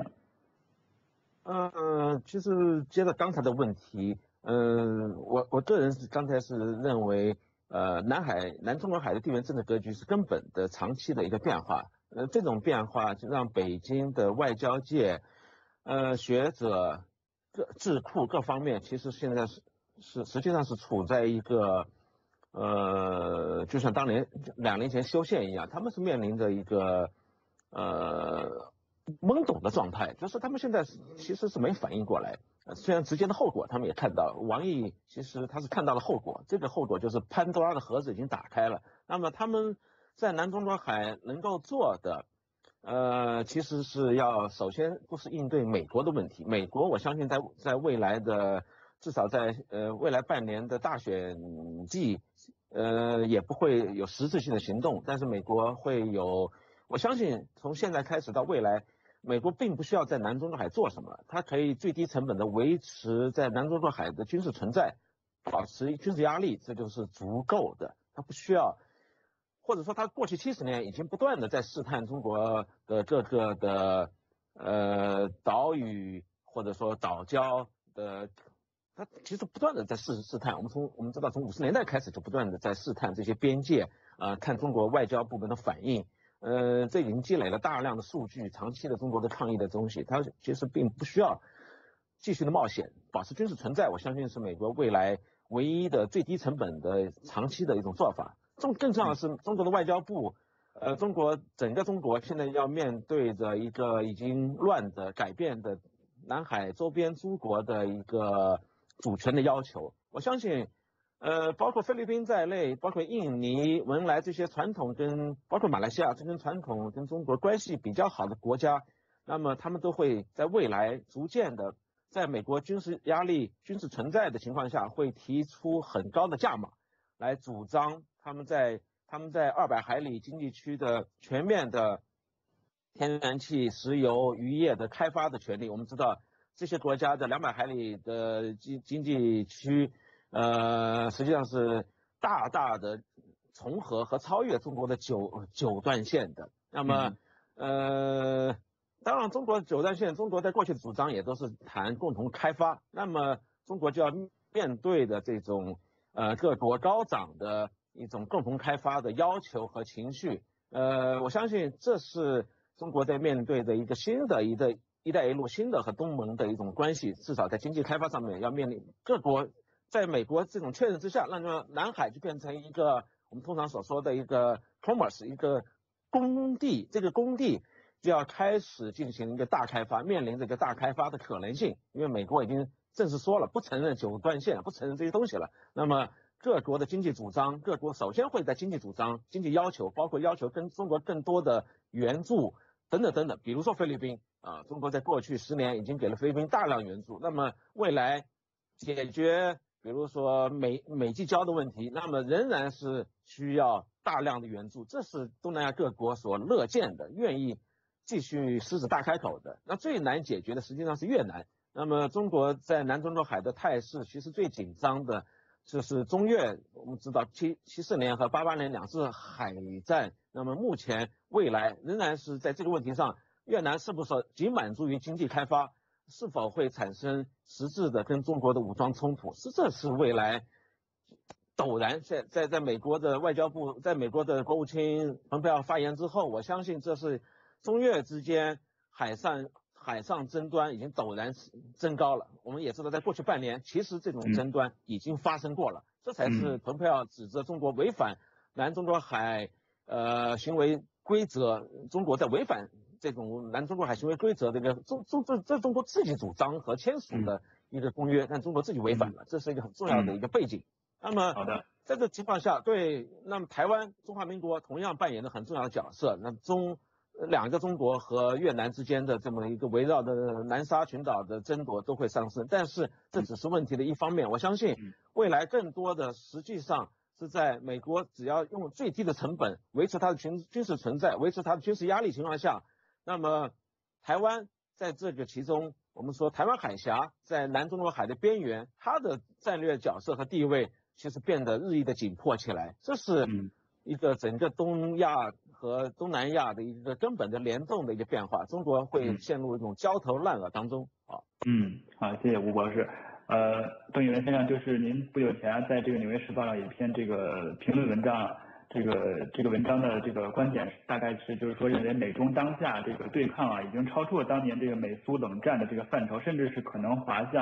呃，其实接着刚才的问题，嗯、呃，我我个人是刚才是认为，呃，南海南中国海的地缘政治格局是根本的长期的一个变化，呃，这种变化就让北京的外交界，呃，学者、各智库各方面，其实现在是是实际上是处在一个呃，就像当年两年前修宪一样，他们是面临着一个呃懵懂的状态，就是他们现在其实是没反应过来。虽然直接的后果他们也看到，王毅其实他是看到了后果，这个后果就是潘多拉的盒子已经打开了。那么他们在南中国海能够做的，呃，其实是要首先不是应对美国的问题，美国我相信在在未来的至少在呃未来半年的大选季，呃也不会有实质性的行动，但是美国会有，我相信从现在开始到未来。美国并不需要在南中国海做什么，它可以最低成本的维持在南中国海的军事存在，保持军事压力，这就是足够的。它不需要，或者说它过去七十年已经不断的在试探中国的各个的呃岛屿或者说岛礁的，它其实不断的在试试探。我们从我们知道从五十年代开始就不断的在试探这些边界，啊、呃，看中国外交部门的反应。呃，这已经积累了大量的数据，长期的中国的抗议的东西，它其实并不需要继续的冒险，保持军事存在，我相信是美国未来唯一的最低成本的长期的一种做法。更更重要的是，中国的外交部，呃，中国整个中国现在要面对着一个已经乱的、改变的南海周边诸国的一个主权的要求，我相信。呃，包括菲律宾在内，包括印尼、文莱这些传统跟包括马来西亚这些传统跟中国关系比较好的国家，那么他们都会在未来逐渐的，在美国军事压力、军事存在的情况下，会提出很高的价码来主张他们在他们在二百海里经济区的全面的天然气、石油、渔业的开发的权利。我们知道这些国家的两百海里的经经济区。呃，实际上是大大的重合和超越中国的九九段线的。那么，呃，当然，中国九段线，中国在过去的主张也都是谈共同开发。那么，中国就要面对的这种呃各国高涨的一种共同开发的要求和情绪。呃，我相信这是中国在面对的一个新的一个“一带一路”新的和东盟的一种关系，至少在经济开发上面要面临各国。在美国这种确认之下，那么南海就变成一个我们通常所说的一个 commerce 一个工地，这个工地就要开始进行一个大开发，面临这个大开发的可能性，因为美国已经正式说了不承认九段线，不承认这些东西了。那么各国的经济主张，各国首先会在经济主张、经济要求，包括要求跟中国更多的援助等等等等，比如说菲律宾啊，中国在过去十年已经给了菲律宾大量援助，那么未来解决。比如说美美济礁的问题，那么仍然是需要大量的援助，这是东南亚各国所乐见的，愿意继续狮子大开口的。那最难解决的实际上是越南。那么中国在南中国海的态势，其实最紧张的就是中越。我们知道七七四年和八八年两次海战，那么目前未来仍然是在这个问题上，越南是不是仅满足于经济开发？是否会产生实质的跟中国的武装冲突？是这是未来陡然在在在美国的外交部，在美国的国务卿蓬佩奥发言之后，我相信这是中越之间海上海上争端已经陡然增高了。我们也知道，在过去半年，其实这种争端已经发生过了，这才是蓬佩奥指责中国违反南中国海呃行为规则，中国在违反。这种南中国海行为规则的一个中中这这中国自己主张和签署的一个公约，但中国自己违反了，这是一个很重要的一个背景。那么，好的，在这情况下，对，那么台湾中华民国同样扮演了很重要的角色。那中两个中国和越南之间的这么一个围绕着南沙群岛的争夺都会上升，但是这只是问题的一方面。我相信未来更多的实际上是在美国只要用最低的成本维持它的军军事存在，维持它的军事压力情况下。那么，台湾在这个其中，我们说台湾海峡在南中国海的边缘，它的战略角色和地位其实变得日益的紧迫起来。这是一个整个东亚和东南亚的一个根本的联动的一个变化。中国会陷入一种焦头烂额当中。啊， 嗯，好，谢谢吴博士。呃，邓宇文先生，就是您不久前在这个《纽约时报》上有一篇这个评论文章。这个这个文章的这个观点大概是，就是说认为美中当下这个对抗啊，已经超出了当年这个美苏冷战的这个范畴，甚至是可能滑向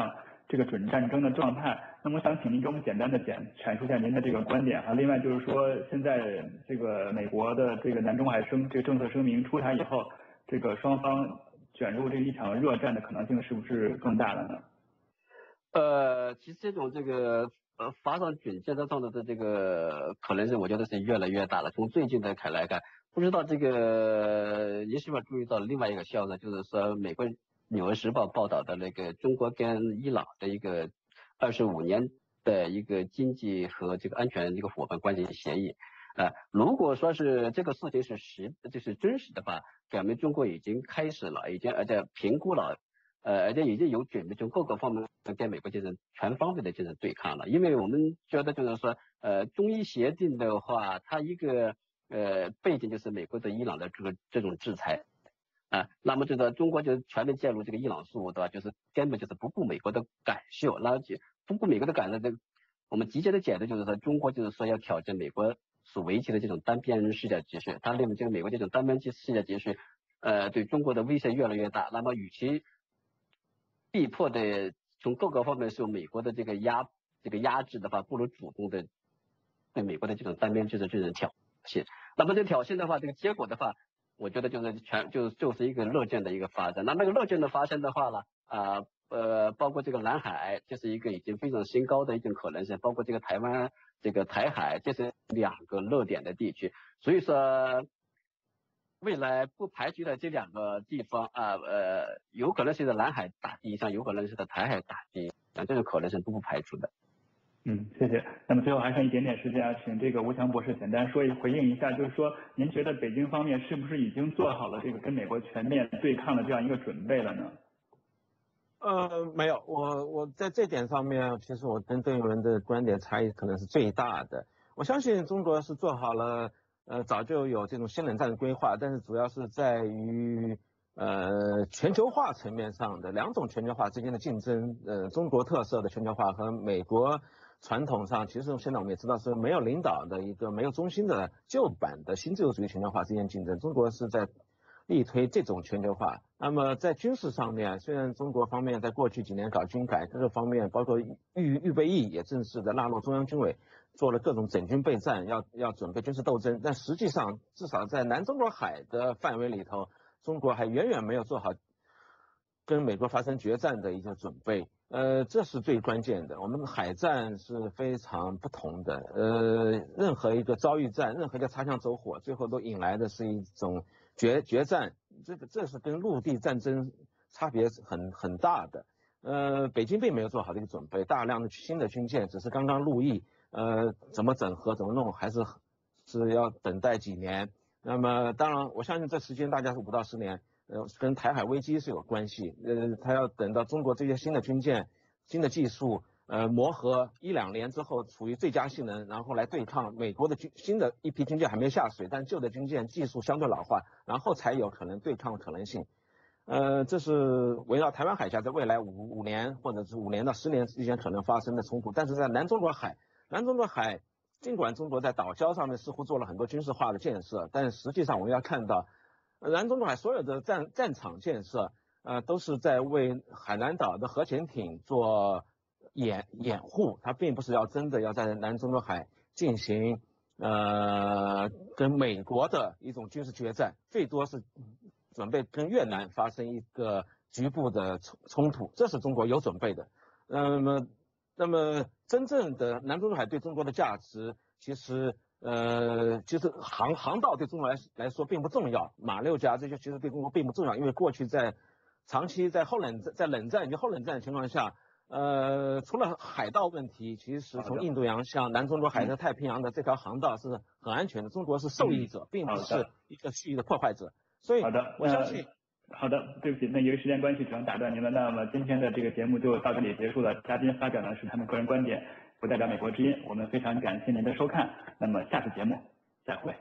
这个准战争的状态。那么我想请您给我们简单的简阐述一下您的这个观点啊。另外就是说，现在这个美国的这个南中海声这个政策声明出台以后，这个双方卷入这一场热战的可能性是不是更大了呢？ 呃，其实这种这个呃发上准战争上的这个可能性，我觉得是越来越大了。从最近的看来看，不知道这个您是否注意到另外一个消息，就是说美国《纽约时报》报道的那个中国跟伊朗的一个二十五年的一个经济和这个安全一个伙伴关系协议。呃，如果说是这个事情是实，就是真实的话，表明中国已经开始了，已经而且评估了。呃，而且已经有准备从各个方面跟美国进行全方位的进行对抗了。因为我们觉得就是说，呃，中伊协定的话，它一个呃背景就是美国对伊朗的这个这种制裁啊，那么这个中国就全面介入这个伊朗事务的话，就是根本就是不顾美国的感受，那就不顾美国的感受，这我们直接的解读就是说，中国就是说要挑战美国所维持的这种单边世界秩序，他认为这个美国这种单边世界秩序，呃，对中国的威胁越来越大，那么与其逼迫的从各个方面受美国的这个压这个压制的话，不如主动的对美国的这种单边制的这种挑衅。那么这挑衅的话，这个结果的话，我觉得就是全就就是一个热战的一个发展。那那个热战的发生的话呢，啊 呃, 呃包括这个南海，这是一个已经非常新高的一种可能性，包括这个台湾这个台海，这是两个热点的地区。所以说，未来不排除的这两个地方啊，呃，有可能是在南海打第一仗，有可能是在台海打第一仗，这种可能性都不排除的。 嗯，谢谢。那么最后还剩一点点时间啊，请这个吴强博士简单说一回应一下，就是说您觉得北京方面是不是已经做好了这个跟美国全面对抗的这样一个准备了呢？ 呃，没有，我我在这点上面，其实我跟邓玉文的观点差异可能是最大的。我相信中国是做好了。呃，早就有这种新冷战的规划，但是主要是在于呃全球化层面上的两种全球化之间的竞争，呃，中国特色的全球化和美国传统上，其实现在我们也知道是没有领导的一个没有中心的旧版的新自由主义全球化之间竞争，中国是在力推这种全球化。那么在军事上面，虽然中国方面在过去几年搞军改各个方面，包括预预备役也正式的纳入中央军委。做了各种整军备战，要要准备军事斗争，但实际上至少在南中国海的范围里头，中国还远远没有做好跟美国发生决战的一个准备。呃，这是最关键的。我们海战是非常不同的，呃，任何一个遭遇战，任何一个擦枪走火，最后都引来的是一种决决战，这个这是跟陆地战争差别很很大的。呃，北京并没有做好这个准备，大量的新的军舰只是刚刚入役。呃，怎么整合怎么弄，还是是要等待几年。那么当然，我相信这时间大概是五到十年，呃，跟台海危机是有关系。呃，他要等到中国这些新的军舰、新的技术，呃，磨合一两年之后，处于最佳性能，然后来对抗美国的军新的一批军舰还没下水，但旧的军舰技术相对老化，然后才有可能对抗的可能性。呃，这是围绕台湾海峡在未来五五年或者是五年到十年之间可能发生的冲突，但是在南中国海。南中国海，尽管中国在岛礁上面似乎做了很多军事化的建设，但实际上我们要看到，南中国海所有的战战场建设，呃，都是在为海南岛的核潜艇做掩掩护，它并不是要真的要在南中国海进行呃跟美国的一种军事决战，最多是准备跟越南发生一个局部的冲冲突，这是中国有准备的。那么。那么，真正的南中国海对中国的价值，其实，呃，其实航航道对中国来来说并不重要，马六甲这些其实对中国并不重要，因为过去在长期在后冷在冷战以及后冷战的情况下，呃，除了海盗问题，其实从印度洋向南中国海和太平洋的这条航道是很安全的，中国是受益者，并不是一个蓄意的破坏者，所以好的， 我相信。 好的，对不起，那由于时间关系只能打断您了。那么今天的这个节目就到这里结束了。嘉宾发表的是他们个人观点，不代表美国之音。我们非常感谢您的收看。那么下次节目再会。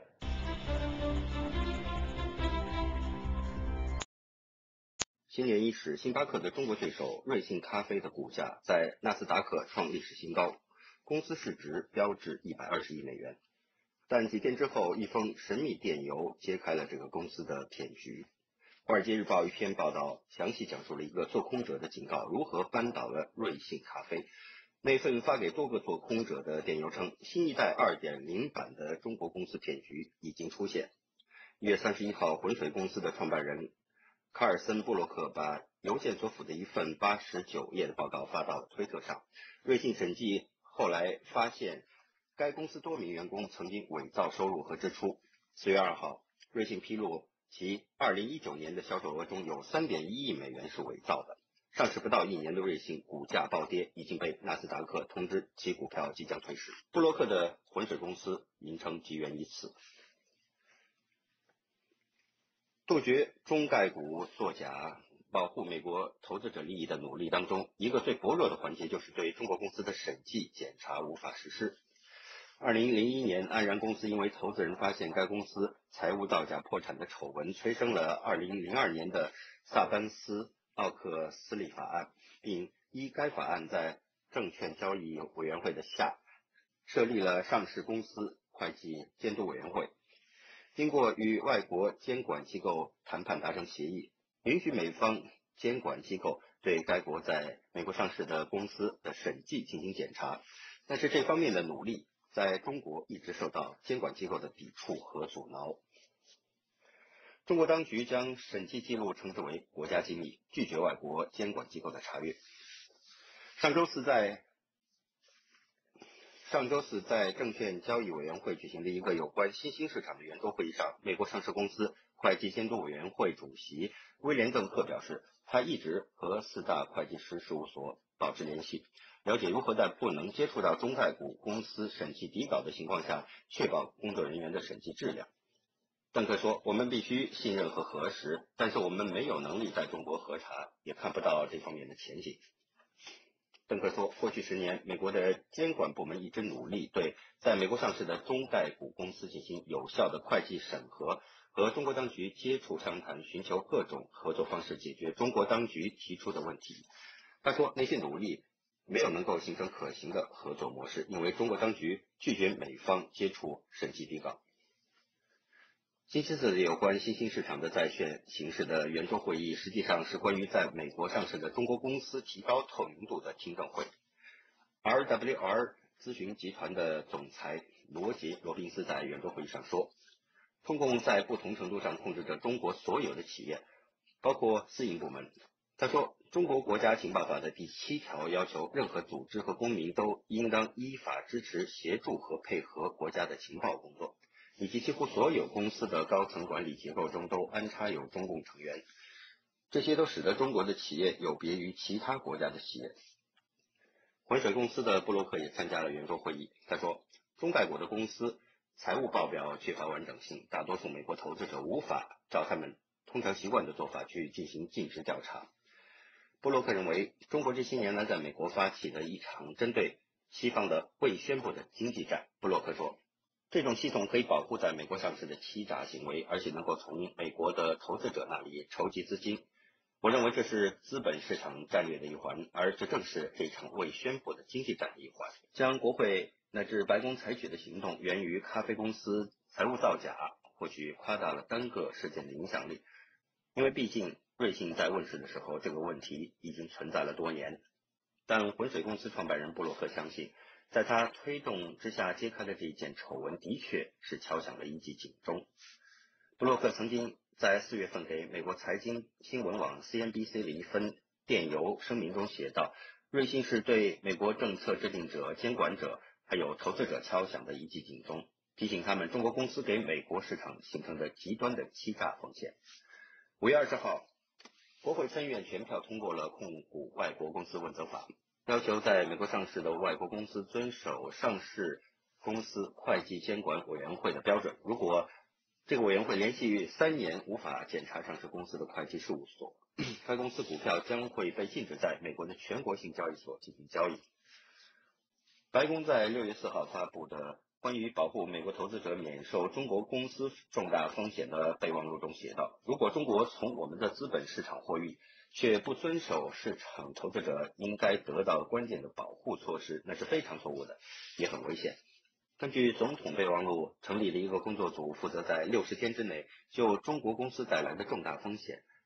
新年伊始，星巴克的中国对手瑞幸咖啡的股价在纳斯达克创历史新高，公司市值飙至一百二十亿美元。但几天之后，一封神秘电邮揭开了这个公司的骗局。 华尔街日报一篇报道详细讲述了一个做空者的警告如何扳倒了瑞幸咖啡。那份发给多个做空者的电邮称，新一代 二点零 版的中国公司骗局已经出现。一月三十一号，浑水公司的创办人卡尔森·布洛克把邮件所附的一份八十九页的报告发到了推特上。瑞信审计后来发现，该公司多名员工曾经伪造收入和支出。四月二号，瑞信披露其二零一九年的销售额中有 三点一亿美元是伪造的。上市不到一年的瑞信股价暴跌，已经被纳斯达克通知其股票即将退市。布洛克的浑水公司名称即源于此。杜绝中概股作假，保护美国投资者利益的努力当中，一个最薄弱的环节就是对中国公司的审计检查无法实施。二零零一年，安然公司因为投资人发现该公司财务造假破产的丑闻，催生了二零零二年的萨班斯奥克斯利法案，并依该法案在证券交易委员会的下设立了上市公司会计监督委员会。经过与外国监管机构谈判达成协议，允许美方监管机构对该国在美国上市的公司的审计进行检查，但是这方面的努力在中国一直受到监管机构的抵触和阻挠。中国当局将审计记录称之为国家机密，拒绝外国监管机构的查阅。上周四在上周四在证券交易委员会举行的一个有关新兴市场的圆桌会议上，美国上市公司会计监督委员会主席威廉·邓克表示，他一直和四大会计师事务所保持联系，了解如何在不能接触到中概股公司审计底稿的情况下，确保工作人员的审计质量。邓克说，我们必须信任和核实，但是我们没有能力在中国核查，也看不到这方面的前景。邓克说，过去十年，美国的监管部门一直努力对在美国上市的中概股公司进行有效的会计审核，和中国当局接触商谈，寻求各种合作方式解决中国当局提出的问题。他说，那些努力没有能够形成可行的合作模式，因为中国当局拒绝美方接触审计底稿。星期四有关新兴市场的债券形势的圆桌会议，实际上是关于在美国上市的中国公司提高透明度的听证会。R W R 咨询集团的总裁罗杰·罗宾斯在圆桌会议上说，中共在不同程度上控制着中国所有的企业，包括私营部门。他说，中国国家情报法的第七条要求，任何组织和公民都应当依法支持、协助和配合国家的情报工作，以及几乎所有公司的高层管理结构中都安插有中共成员。这些都使得中国的企业有别于其他国家的企业。浑水公司的布洛克也参加了圆桌会议。他说，中概股的公司财务报表缺乏完整性，大多数美国投资者无法照他们通常习惯的做法去进行尽职调查。布洛克认为，中国这些年来在美国发起的一场针对西方的未宣布的经济战。布洛克说，这种系统可以保护在美国上市的欺诈行为，而且能够从美国的投资者那里筹集资金。我认为这是资本市场战略的一环，而这正是这场未宣布的经济战的一环。将国会乃至白宫采取的行动源于咖啡公司财务造假，或许夸大了单个事件的影响力，因为毕竟瑞幸在问世的时候，这个问题已经存在了多年。但浑水公司创办人布洛克相信，在他推动之下揭开的这一件丑闻的确是敲响了一记警钟。布洛克曾经在四月份给美国财经新闻网 C N B C 的一份电邮声明中写道，瑞幸是对美国政策制定者、监管者还有投资者敲响的一记警钟，提醒他们中国公司给美国市场形成的极端的欺诈风险。五月二十号，国会参议院全票通过了控股外国公司问责法，要求在美国上市的外国公司遵守上市公司会计监管委员会的标准。如果这个委员会连续三年无法检查上市公司的会计事务所，该公司股票将会被禁止在美国的全国性交易所进行交易。白宫在六月四号发布的关于保护美国投资者免受中国公司重大风险的备忘录中写道，如果中国从我们的资本市场获益，却不遵守市场投资者应该得到关键的保护措施，那是非常错误的，也很危险。根据总统备忘录，成立了一个工作组，负责在六十天之内就中国公司带来的重大风险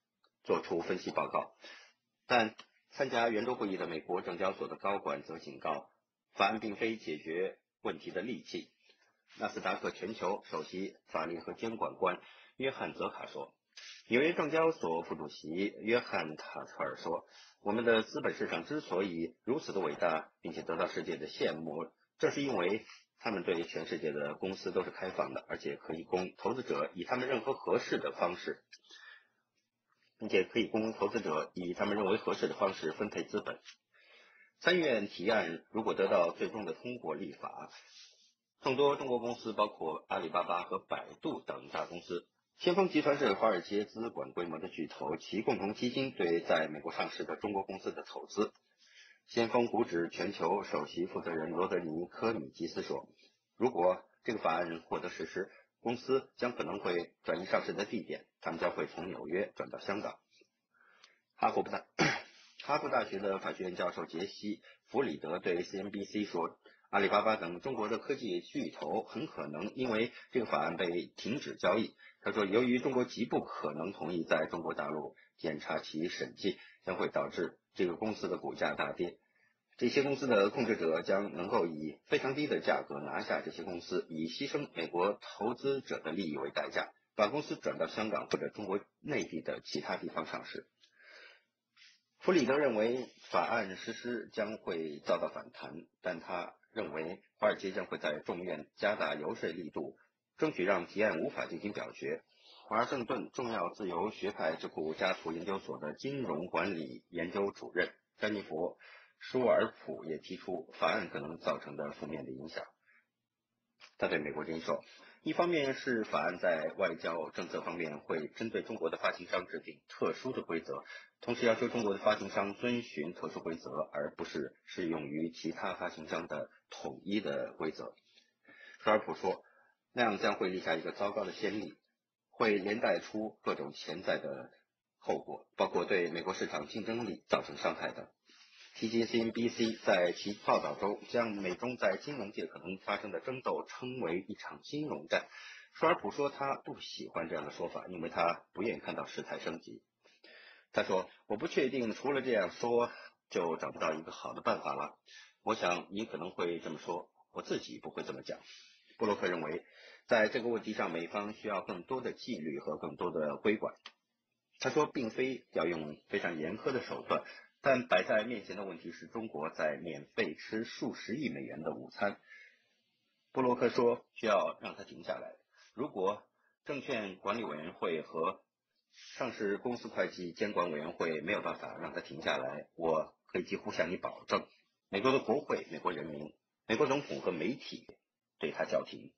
作出分析报告。但参加圆桌会议的美国证交所的高管则警告，法案并非解决问题的利器。纳斯达克全球首席法律和监管官约翰·泽卡说，纽约证交所副主席约翰·塔特尔说，我们的资本市场之所以如此的伟大，并且得到世界的羡慕，正是因为他们对全世界的公司都是开放的，而且可以供投资者以他们任何合适的方式，并且可以供投资者以他们认为合适的方式分配资本。参议院提案如果得到最终的通过立法，众多中国公司，包括阿里巴巴和百度等大公司，先锋集团是华尔街资管规模的巨头，其共同基金对在美国上市的中国公司的投资。先锋股指全球首席负责人罗德尼·科米基斯说，如果这个法案获得实施，公司将可能会转移上市的地点，他们将会从纽约转到香港。哈佛大哈佛大学的法学院教授杰西·弗里德对 C N B C 说，阿里巴巴等中国的科技巨头很可能因为这个法案被停止交易。他说，由于中国极不可能同意在中国大陆检查其审计，将会导致这个公司的股价大跌。这些公司的控制者将能够以非常低的价格拿下这些公司，以牺牲美国投资者的利益为代价，把公司转到香港或者中国内地的其他地方上市。弗里德认为法案实施将会遭到反弹，但他认为华尔街将会在众院加大游说力度，争取让提案无法进行表决。华盛顿重要自由学派智库加图研究所的金融管理研究主任詹妮弗·舒尔普也提出法案可能造成的负面的影响。他对美国人说，一方面是法案在外交政策方面会针对中国的发行商制定特殊的规则，同时要求中国的发行商遵循特殊规则，而不是适用于其他发行商的统一的规则。舒尔普说，那样将会立下一个糟糕的先例，会连带出各种潜在的后果，包括对美国市场竞争力造成伤害的。提及 C N B C 在其报道中将美中在金融界可能发生的争斗称为一场金融战。舒尔普说他不喜欢这样的说法，因为他不愿意看到事态升级。他说，我不确定除了这样说就找不到一个好的办法了。我想你可能会这么说，我自己不会这么讲。布洛克认为在这个问题上美方需要更多的纪律和更多的规管。他说并非要用非常严苛的手段，但摆在面前的问题是中国在免费吃数十亿美元的午餐。布洛克说需要让它停下来。如果证券管理委员会和上市公司会计监管委员会没有办法让它停下来，我可以几乎向你保证，美国的国会、美国人民、美国总统和媒体对它叫停。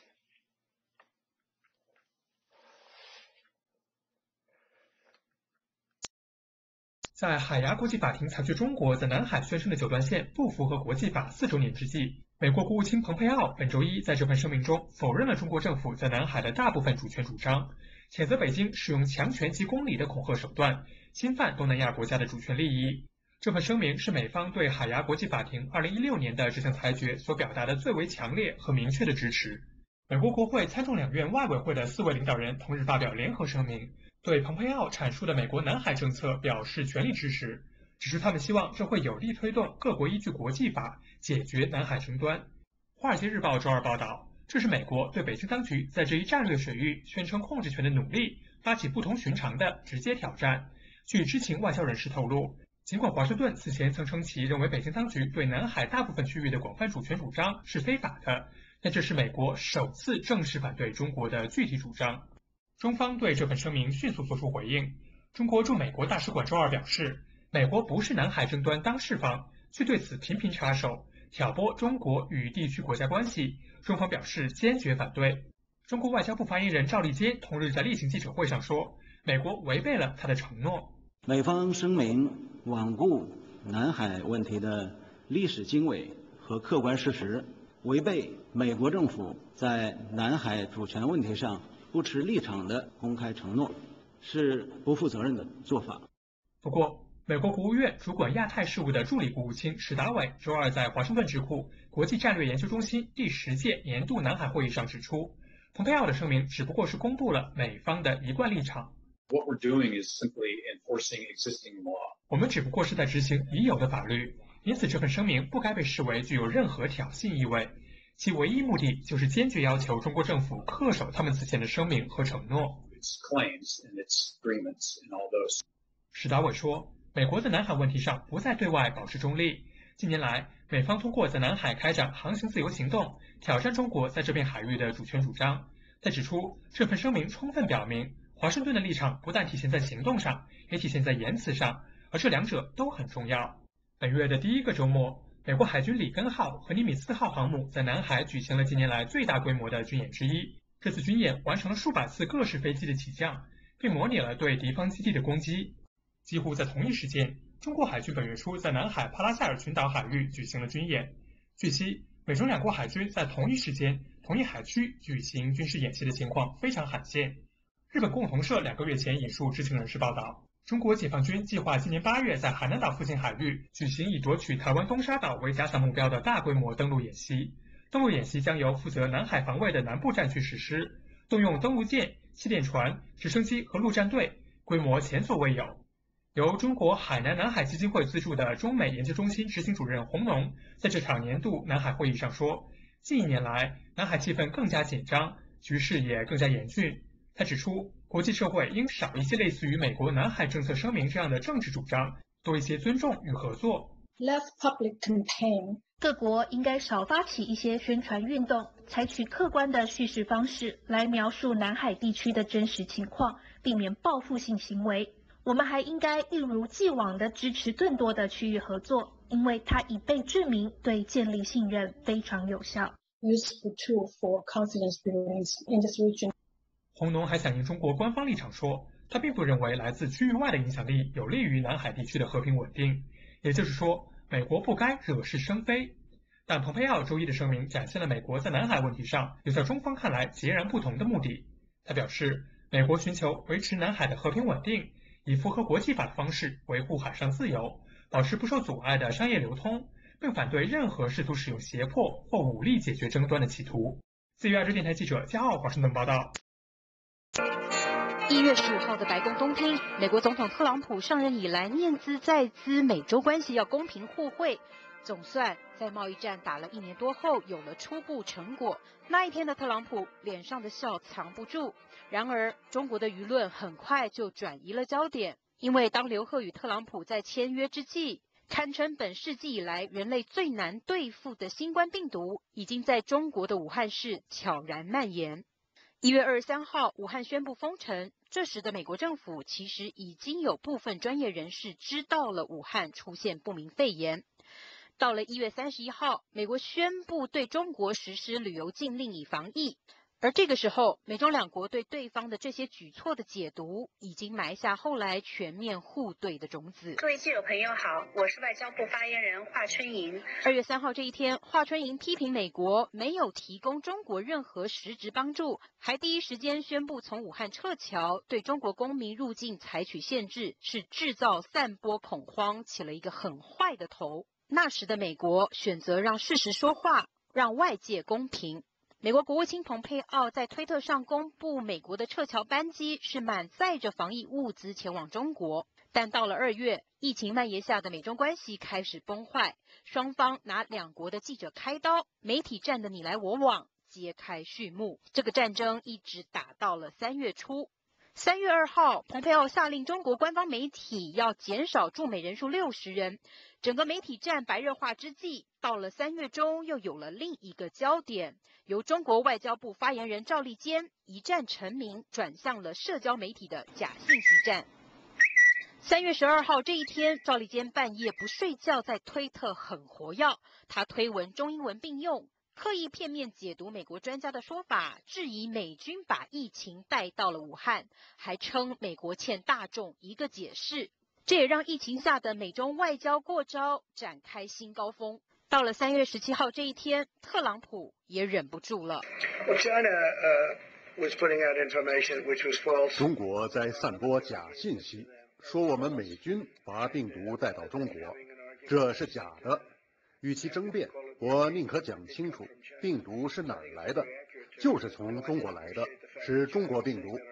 在海牙国际法庭裁决中国在南海宣称的九段线不符合国际法四周年之际，美国国务卿蓬佩奥本周一在这份声明中否认了中国政府在南海的大部分主权主张，谴责北京使用强权及公理的恐吓手段，侵犯东南亚国家的主权利益。这份声明是美方对海牙国际法庭二零一六年的这项裁决所表达的最为强烈和明确的支持。美国国会参众两院外委会的四位领导人同日发表联合声明，对蓬佩奥阐述的美国南海政策表示全力支持，只是他们希望这会有力推动各国依据国际法解决南海争端。华尔街日报周二报道，这是美国对北京当局在这一战略水域宣称控制权的努力发起不同寻常的直接挑战。据知情外交人士透露，尽管华盛顿此前曾称其认为北京当局对南海大部分区域的广泛主权主张是非法的，但这是美国首次正式反对中国的具体主张。中方对这份声明迅速作出回应。中国驻美国大使馆周二表示，美国不是南海争端当事方，却对此频频插手，挑拨中国与地区国家关系，中方表示坚决反对。中国外交部发言人赵立坚同日在例行记者会上说，美国违背了他的承诺。 美方声明罔顾南海问题的历史经纬和客观事实，违背美国政府在南海主权问题上不持立场的公开承诺，是不负责任的做法。 不过，美国国务院主管亚太事务的助理国务卿史达伟周二在华盛顿智库国际战略研究中心第十届年度南海会议上指出，蓬佩奥的声明只不过是公布了美方的一贯立场。 What we're doing is simply enforcing existing law. 我们只不过是在执行已有的法律，因此这份声明不该被视为具有任何挑衅意味。其唯一目的就是坚决要求中国政府恪守他们此前的声明和承诺。史达伟说，美国在南海问题上不再对外保持中立。近年来，美方通过在南海开展航行自由行动，挑战中国在这片海域的主权主张。他指出，这份声明充分表明，华盛顿的立场不但体现在行动上，也体现在言辞上，而这两者都很重要。本月的第一个周末，美国海军里根号和尼米兹号航母在南海举行了近年来最大规模的军演之一。这次军演完成了数百次各式飞机的起降，并模拟了对敌方基地的攻击。几乎在同一时间，中国海军本月初在南海帕拉塞尔群岛海域举行了军演。据悉，美中两国海军在同一时间、同一海区举行军事演习的情况非常罕见。日本共同社两个月前引述知情人士报道，中国解放军计划今年八月在海南岛附近海域举行以夺取台湾东沙岛为假想目标的大规模登陆演习。登陆演习将由负责南海防卫的南部战区实施，动用登陆舰、气垫船、直升机和陆战队，规模前所未有。由中国海南南海基金会资助的中美研究中心执行主任洪农在这场年度南海会议上说，近一年来南海气氛更加紧张，局势也更加严峻。他指出，国际社会应少一些类似于美国南海政策声明这样的政治主张，多一些尊重与合作。 Less public campaign. 各国应该少发起一些宣传运动，采取客观的叙事方式来描述南海地区的真实情况，避免报复性行为。我们还应该一如既往地支持更多的区域合作，因为它已被证明对建立信任非常有效。 Useful tool for confidence building in this region. 洪农还响应中国官方立场说，他并不认为来自区域外的影响力有利于南海地区的和平稳定，也就是说，美国不该惹是生非。但蓬佩奥周一的声明展现了美国在南海问题上有在中方看来截然不同的目的。他表示，美国寻求维持南海的和平稳定，以符合国际法的方式维护海上自由，保持不受阻碍的商业流通，并反对任何试图使用胁迫或武力解决争端的企图。自由亚洲电台记者嘉傲华盛顿报道。 一月十五号的白宫东厅，美国总统特朗普上任以来念兹在兹，美洲关系要公平互惠，总算在贸易战打了一年多后有了初步成果。那一天的特朗普脸上的笑藏不住，然而中国的舆论很快就转移了焦点，因为当刘鹤与特朗普在签约之际，堪称本世纪以来人类最难对付的新冠病毒已经在中国的武汉市悄然蔓延。一月二十三号，武汉宣布封城。这时的美国政府其实已经有部分专业人士知道了武汉出现不明肺炎。到了一月三十一号，美国宣布对中国实施旅游禁令以防疫。而这个时候，美中两国对对方的这些举措的解读，已经埋下后来全面互对的种子。 各位记者朋友好，我是外交部发言人华春莹。 二月三号这一天，华春莹批评美国没有提供中国任何实质帮助，还第一时间宣布从武汉撤侨，对中国公民入境采取限制，是制造散播恐慌，起了一个很坏的头。那时的美国选择让事实说话，让外界公平。美国国务卿蓬佩奥在推特上公布，美国的撤侨班机是满载着防疫物资前往中国。但到了二月，疫情蔓延下的美中关系开始崩坏，双方拿两国的记者开刀，媒体战的你来我往揭开序幕。这个战争一直打到了三月初。三月二号，蓬佩奥下令中国官方媒体要减少驻美人数六十人。整个媒体战白热化之际，到了三月中又有了另一个焦点，由中国外交部发言人赵立坚一战成名，转向了社交媒体的假信息战。三月十二号这一天，赵立坚半夜不睡觉，在推特很活跃，他推文中英文并用，刻意片面解读美国专家的说法，质疑美军把疫情带到了武汉，还称美国欠大众一个解释。这也让疫情下的美中外交过招展开新高峰。到了三月十七号这一天，特朗普也忍不住了。 中国在散播假信息，说我们美军把病毒带到中国，这是假的。与其争辩，我宁可讲清楚，病毒是哪儿来的，就是从中国来的，是中国病毒。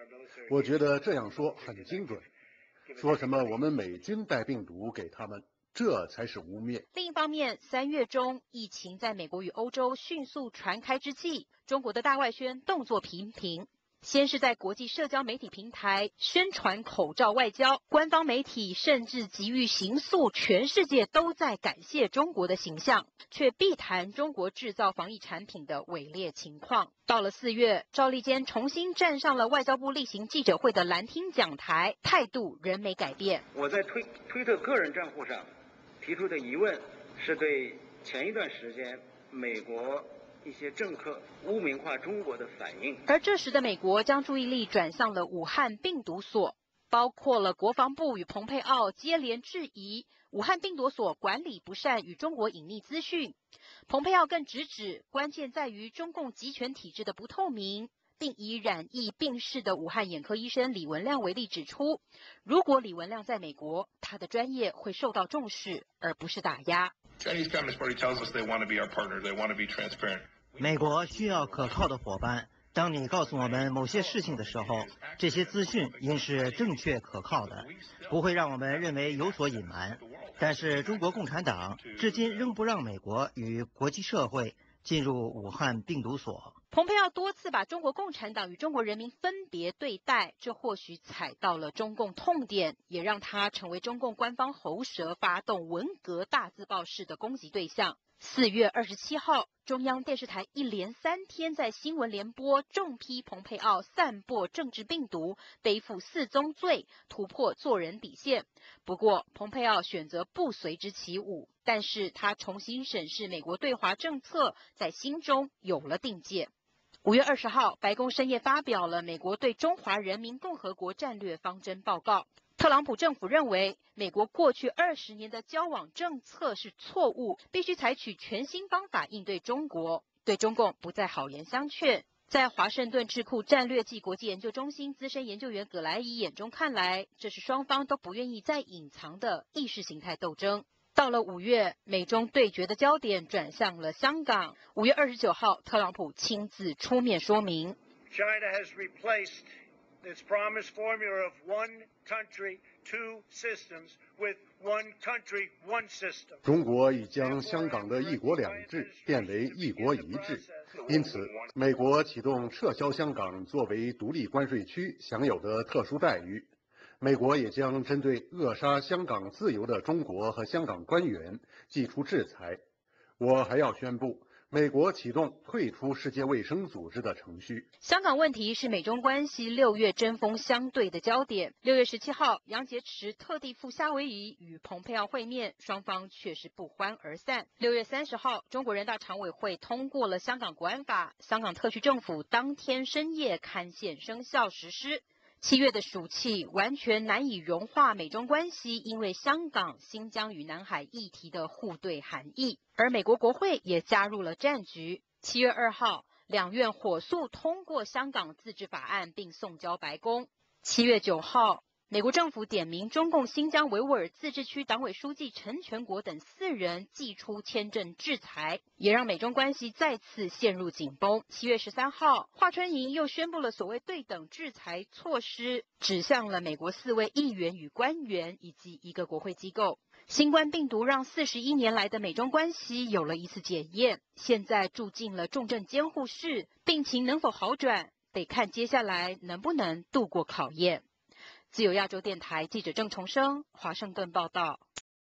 我觉得这样说很精准。说什么我们美军带病毒给他们，这才是污蔑。 另一方面，三月中疫情在美国与欧洲迅速传开之际，中国的大外宣动作频频。先是在国际社交媒体平台宣传口罩外交，官方媒体甚至急于形塑全世界都在感谢中国的形象，却避谈中国制造防疫产品的伪劣情况。到了四月，赵立坚重新站上了外交部例行记者会的蓝厅讲台，态度仍没改变。 我在推推特个人账户上提出的疑问，是对前一段时间美国一些政客污名化中国的反应。 而这时的美国将注意力转向了武汉病毒所，包括了国防部与蓬佩奥接连质疑武汉病毒所管理不善与中国隐匿资讯。蓬佩奥更直指关键在于中共集权体制的不透明，并以染疫病逝的武汉眼科医生李文亮为例指出，如果李文亮在美国，他的专业会受到重视，而不是打压。 Chinese Communist Party tells us they want to be our partner, they want to be transparent. 美国需要可靠的伙伴。当你告诉我们某些事情的时候，这些资讯应是正确可靠的，不会让我们认为有所隐瞒。但是中国共产党至今仍不让美国与国际社会进入武汉病毒所。 蓬佩奥多次把中国共产党与中国人民分别对待，这或许踩到了中共痛点，也让他成为中共官方喉舌发动文革大字报式的攻击对象。四月二十七号，中央电视台一连三天在新闻联播重批蓬佩奥散播政治病毒，背负四宗罪，突破做人底线。不过，蓬佩奥选择不随之起舞，但是他重新审视美国对华政策，在心中有了定见。五月二十号，白宫深夜发表了美国对中华人民共和国战略方针报告。特朗普政府认为，美国过去二十年的交往政策是错误，必须采取全新方法应对中国，对中共不再好言相劝。在华盛顿智库战略暨国际研究中心资深研究员葛莱伊眼中看来，这是双方都不愿意再隐藏的意识形态斗争。到了五月，美中对决的焦点转向了香港。五月二十九号，特朗普亲自出面说明 China has replaced its promised formula of one country, two systems with one country, one system. 中国已将香港的一国两制变为一国一制，因此，美国启动撤销香港作为独立关税区享有的特殊待遇。美国也将针对扼杀香港自由的中国和香港官员祭出制裁。我还要宣布，美国启动退出世界卫生组织的程序。 香港问题是美中关系六月针锋相对的焦点。六月十七号，杨洁篪特地赴夏威夷与蓬佩奥会面，双方却是不欢而散。六月三十号，中国人大常委会通过了香港国安法，香港特区政府当天深夜刊宪生效实施。七月的暑气完全难以融化美中关系，因为香港、新疆与南海议题的互对含义，而美国国会也加入了战局。七月二号，两院火速通过香港自治法案，并送交白宫。七月九号，美国政府点名中共新疆维吾尔自治区党委书记陈全国等四人祭出签证制裁，也让美中关系再次陷入紧绷。七月十三号，华春莹又宣布了所谓对等制裁措施，指向了美国四位议员与官员以及一个国会机构。新冠病毒让四十一年来的美中关系有了一次检验，现在住进了重症监护室，病情能否好转，得看接下来能不能度过考验。自由亚洲电台记者郑重生，华盛顿报道。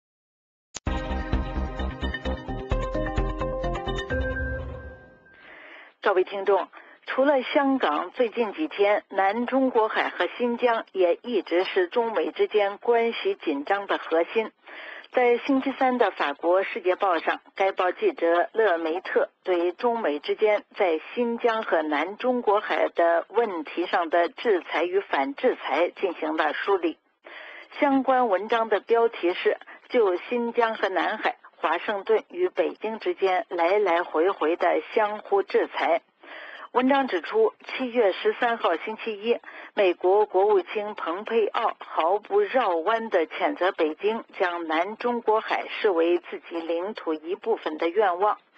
各位听众，除了香港，最近几天南中国海和新疆也一直是中美之间关系紧张的核心。在星期三的法国《世界报》上，该报记者勒梅特对中美之间在新疆和南中国海的问题上的制裁与反制裁进行了梳理。相关文章的标题是“就新疆和南海，华盛顿与北京之间来来回回的相互制裁”。文章指出，七月十三号星期一，美国国务卿蓬佩奥毫不绕弯地谴责北京将南中国海视为自己领土一部分的愿望。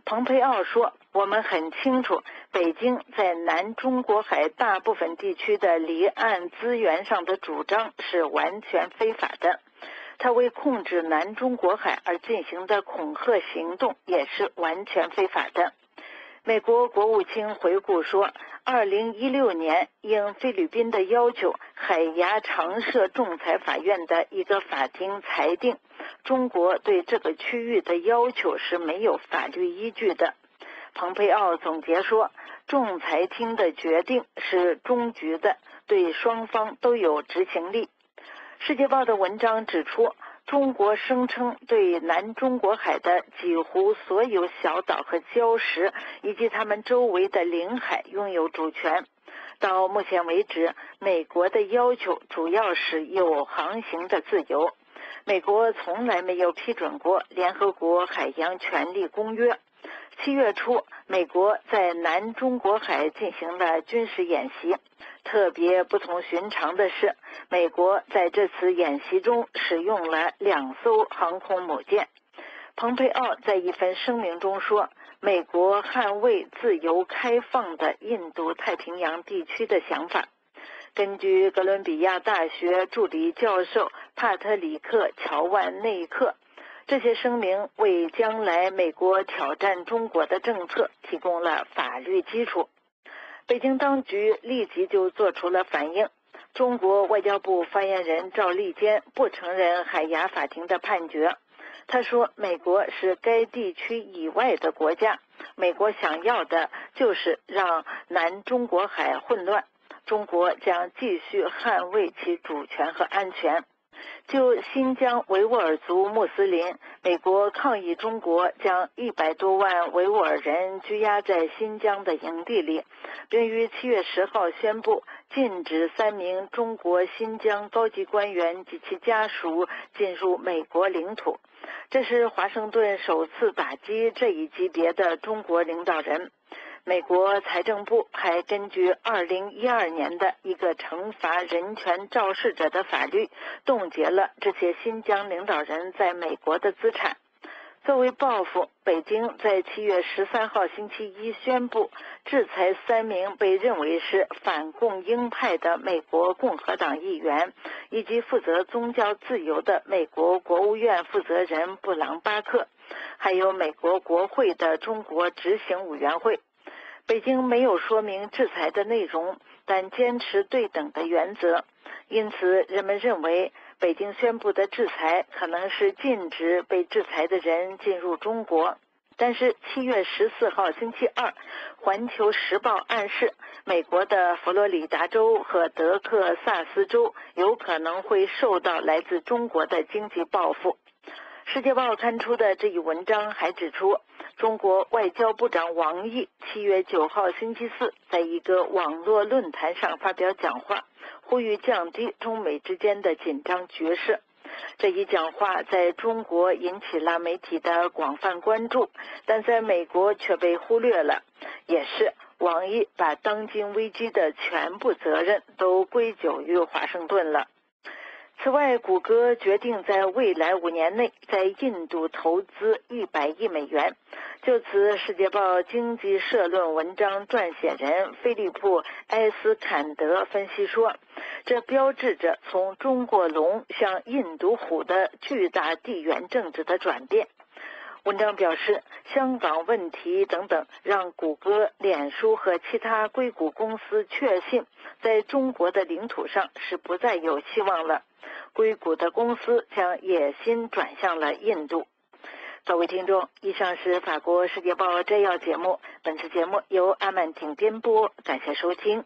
蓬佩奥说，我们很清楚，北京在南中国海大部分地区的离岸资源上的主张是完全非法的。他为控制南中国海而进行的恐吓行动也是完全非法的。美国国务卿回顾说，二零一六年应菲律宾的要求，海牙常设仲裁法院的一个法庭裁定，中国对这个区域的要求是没有法律依据的。蓬佩奥总结说，仲裁厅的决定是终局的，对双方都有执行力。世界报的文章指出，中国声称对南中国海的几乎所有小岛和礁石以及它们周围的领海拥有主权。到目前为止，美国的要求主要是有航行的自由。美国从来没有批准过联合国海洋权利公约。七月初，美国在南中国海进行了军事演习。特别不同寻常的是，美国在这次演习中使用了两艘航空母舰。蓬佩奥在一份声明中说，美国捍卫自由开放的印度太平洋地区的想法。根据哥伦比亚大学助理教授帕特里克·乔万内克，这些声明为将来美国挑战中国的政策提供了法律基础。北京当局立即就做出了反应。中国外交部发言人赵立坚不承认海牙法庭的判决。他说，美国是该地区以外的国家，美国想要的就是让南中国海混乱，中国将继续捍卫其主权和安全。就新疆维吾尔族穆斯林，美国抗议中国将一百多万维吾尔人拘押在新疆的营地里，并于七月十号宣布禁止三名中国新疆高级官员及其家属进入美国领土。这是华盛顿首次打击这一级别的中国领导人。美国财政部还根据二零一二年的一个惩罚人权肇事者的法律，冻结了这些新疆领导人在美国的资产。作为报复，北京在七月十三号星期一宣布制裁三名被认为是反共鹰派的美国共和党议员，以及负责宗教自由的美国国务院负责人布朗巴克，还有美国国会的中国执行委员会。北京没有说明制裁的内容，但坚持对等的原则，因此人们认为北京宣布的制裁可能是禁止被制裁的人进入中国。但是七月十四号星期二，环球时报暗示美国的佛罗里达州和德克萨斯州有可能会受到来自中国的经济报复。世界报刊出的这一文章还指出，中国外交部长王毅七月九号星期四在一个网络论坛上发表讲话，呼吁降低中美之间的紧张局势。这一讲话在中国引起了媒体的广泛关注，但在美国却被忽略了。也是王毅把当今危机的全部责任都归咎于华盛顿了。此外，谷歌决定在未来五年内在印度投资一百亿美元。就此，《世界报》经济社论文章撰写人菲利普·埃斯坎德分析说，这标志着从中国龙向印度虎的巨大地缘政治的转变。文章表示，香港问题等等让谷歌、脸书和其他硅谷公司确信，在中国的领土上是不再有希望了。硅谷的公司将野心转向了印度。各位听众，以上是法国《世界报》摘要节目，本次节目由阿曼婷编播，感谢收听。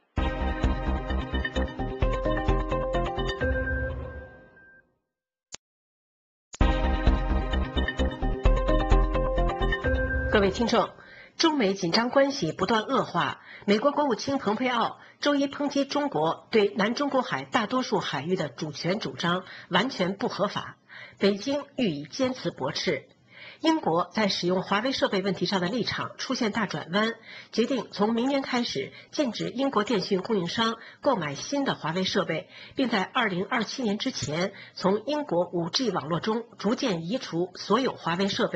各位听众，中美紧张关系不断恶化，美国国务卿蓬佩奥周一抨击中国对南中国海大多数海域的主权主张完全不合法，北京予以坚词驳斥。英国在使用华为设备问题上的立场出现大转弯，决定从明年开始禁止英国电讯供应商购买新的华为设备，并在二零二七年之前从英国 五 G 网络中逐渐移除所有华为设备。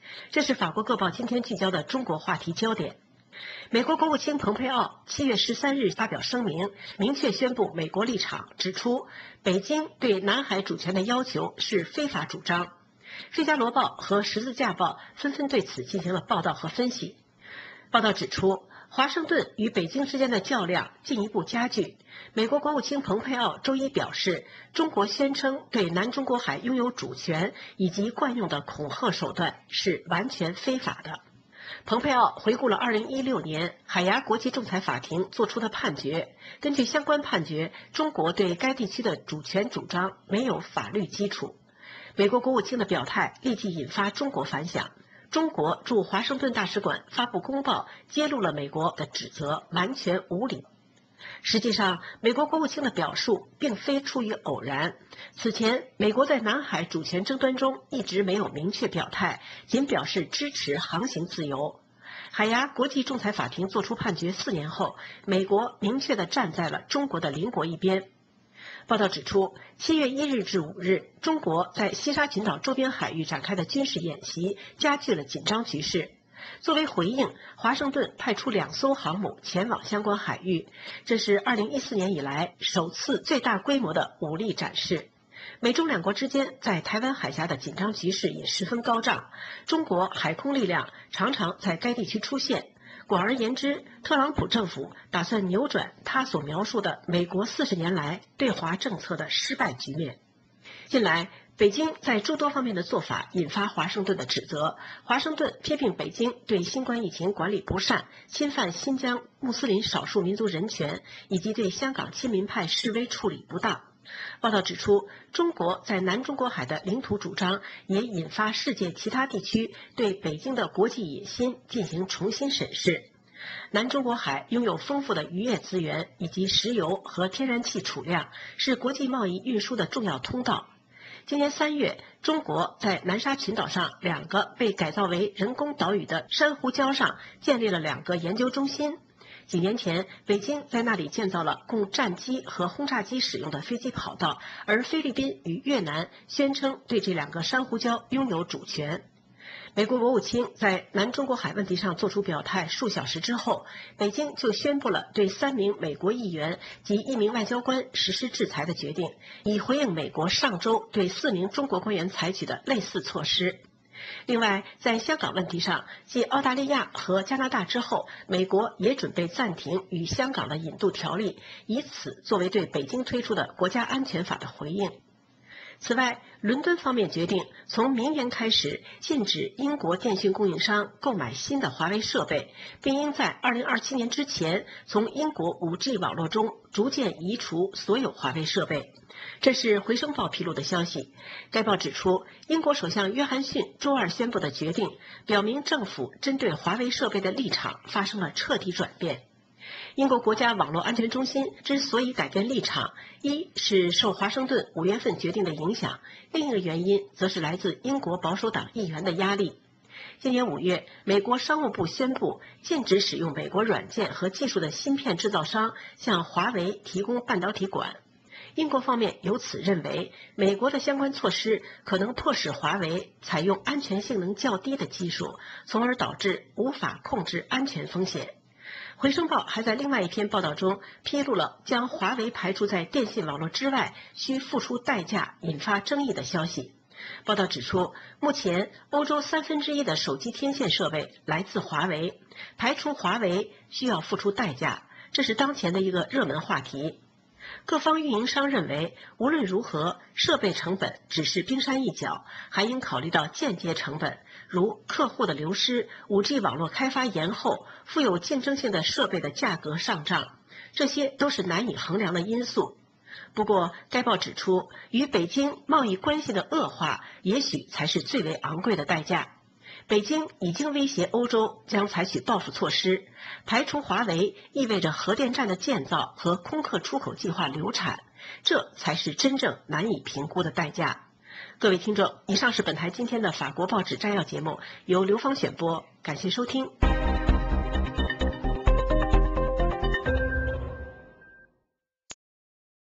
这是法国各报今天聚焦的中国话题焦点。美国国务卿蓬佩奥七月十三日发表声明，明确宣布美国立场，指出北京对南海主权的要求是非法主张。《费加罗报》和《十字架报》纷纷对此进行了报道和分析。报道指出，华盛顿与北京之间的较量进一步加剧。美国国务卿蓬佩奥周一表示，中国宣称对南中国海拥有主权以及惯用的恐吓手段是完全非法的。蓬佩奥回顾了二零一六年海牙国际仲裁法庭作出的判决，根据相关判决，中国对该地区的主权主张没有法律基础。美国国务卿的表态立即引发中国反响。中国驻华盛顿大使馆发布公报，揭露了美国的指责完全无理。实际上，美国国务卿的表述并非出于偶然。此前，美国在南海主权争端中一直没有明确表态，仅表示支持航行自由。海牙国际仲裁法庭作出判决四年后，美国明确地站在了中国的邻国一边。报道指出，七月一日至五日，中国在西沙群岛周边海域展开的军事演习加剧了紧张局势。作为回应，华盛顿派出两艘航母前往相关海域，这是二零一四年以来首次最大规模的武力展示。美中两国之间在台湾海峡的紧张局势也十分高涨，中国海空力量常常在该地区出现。广而言之，特朗普政府打算扭转他所描述的美国四十年来对华政策的失败局面。近来，北京在诸多方面的做法引发华盛顿的指责。华盛顿批评北京对新冠疫情管理不善，侵犯新疆穆斯林少数民族人权，以及对香港亲民派示威处理不当。报道指出，中国在南中国海的领土主张也引发世界其他地区对北京的国际野心进行重新审视。南中国海拥有丰富的渔业资源以及石油和天然气储量，是国际贸易运输的重要通道。今年三月，中国在南沙群岛上两个被改造为人工岛屿的珊瑚礁上建立了两个研究中心。几年前，北京在那里建造了供战机和轰炸机使用的飞机跑道，而菲律宾与越南宣称对这两个珊瑚礁拥有主权。美国国务卿在南中国海问题上作出表态数小时之后，北京就宣布了对三名美国议员及一名外交官实施制裁的决定，以回应美国上周对四名中国官员采取的类似措施。另外，在香港问题上，继澳大利亚和加拿大之后，美国也准备暂停与香港的引渡条例，以此作为对北京推出的国家安全法的回应。此外，伦敦方面决定从明年开始禁止英国电讯供应商购买新的华为设备，并应在二零二七年之前从英国 五 G 网络中逐渐移除所有华为设备。这是回声报披露的消息。该报指出，英国首相约翰逊周二宣布的决定，表明政府针对华为设备的立场发生了彻底转变。英国国家网络安全中心之所以改变立场，一是受华盛顿五月份决定的影响，另一个原因则是来自英国保守党议员的压力。今年五月，美国商务部宣布禁止使用美国软件和技术的芯片制造商向华为提供半导体管。英国方面由此认为，美国的相关措施可能迫使华为采用安全性能较低的技术，从而导致无法控制安全风险。回声报还在另外一篇报道中披露了将华为排除在电信网络之外需付出代价引发争议的消息。报道指出，目前欧洲三分之一的手机天线设备来自华为，排除华为需要付出代价，这是当前的一个热门话题。各方运营商认为，无论如何，设备成本只是冰山一角，还应考虑到间接成本，如客户的流失、五 G 网络开发延后、富有竞争性的设备的价格上涨，这些都是难以衡量的因素。不过，该报指出，与北京贸易关系的恶化，也许才是最为昂贵的代价。北京已经威胁欧洲将采取报复措施，排除华为意味着核电站的建造和空客出口计划流产，这才是真正难以评估的代价。各位听众，以上是本台今天的法国报纸摘要节目，由刘芳选播，感谢收听。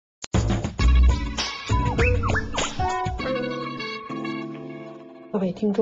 各位听众，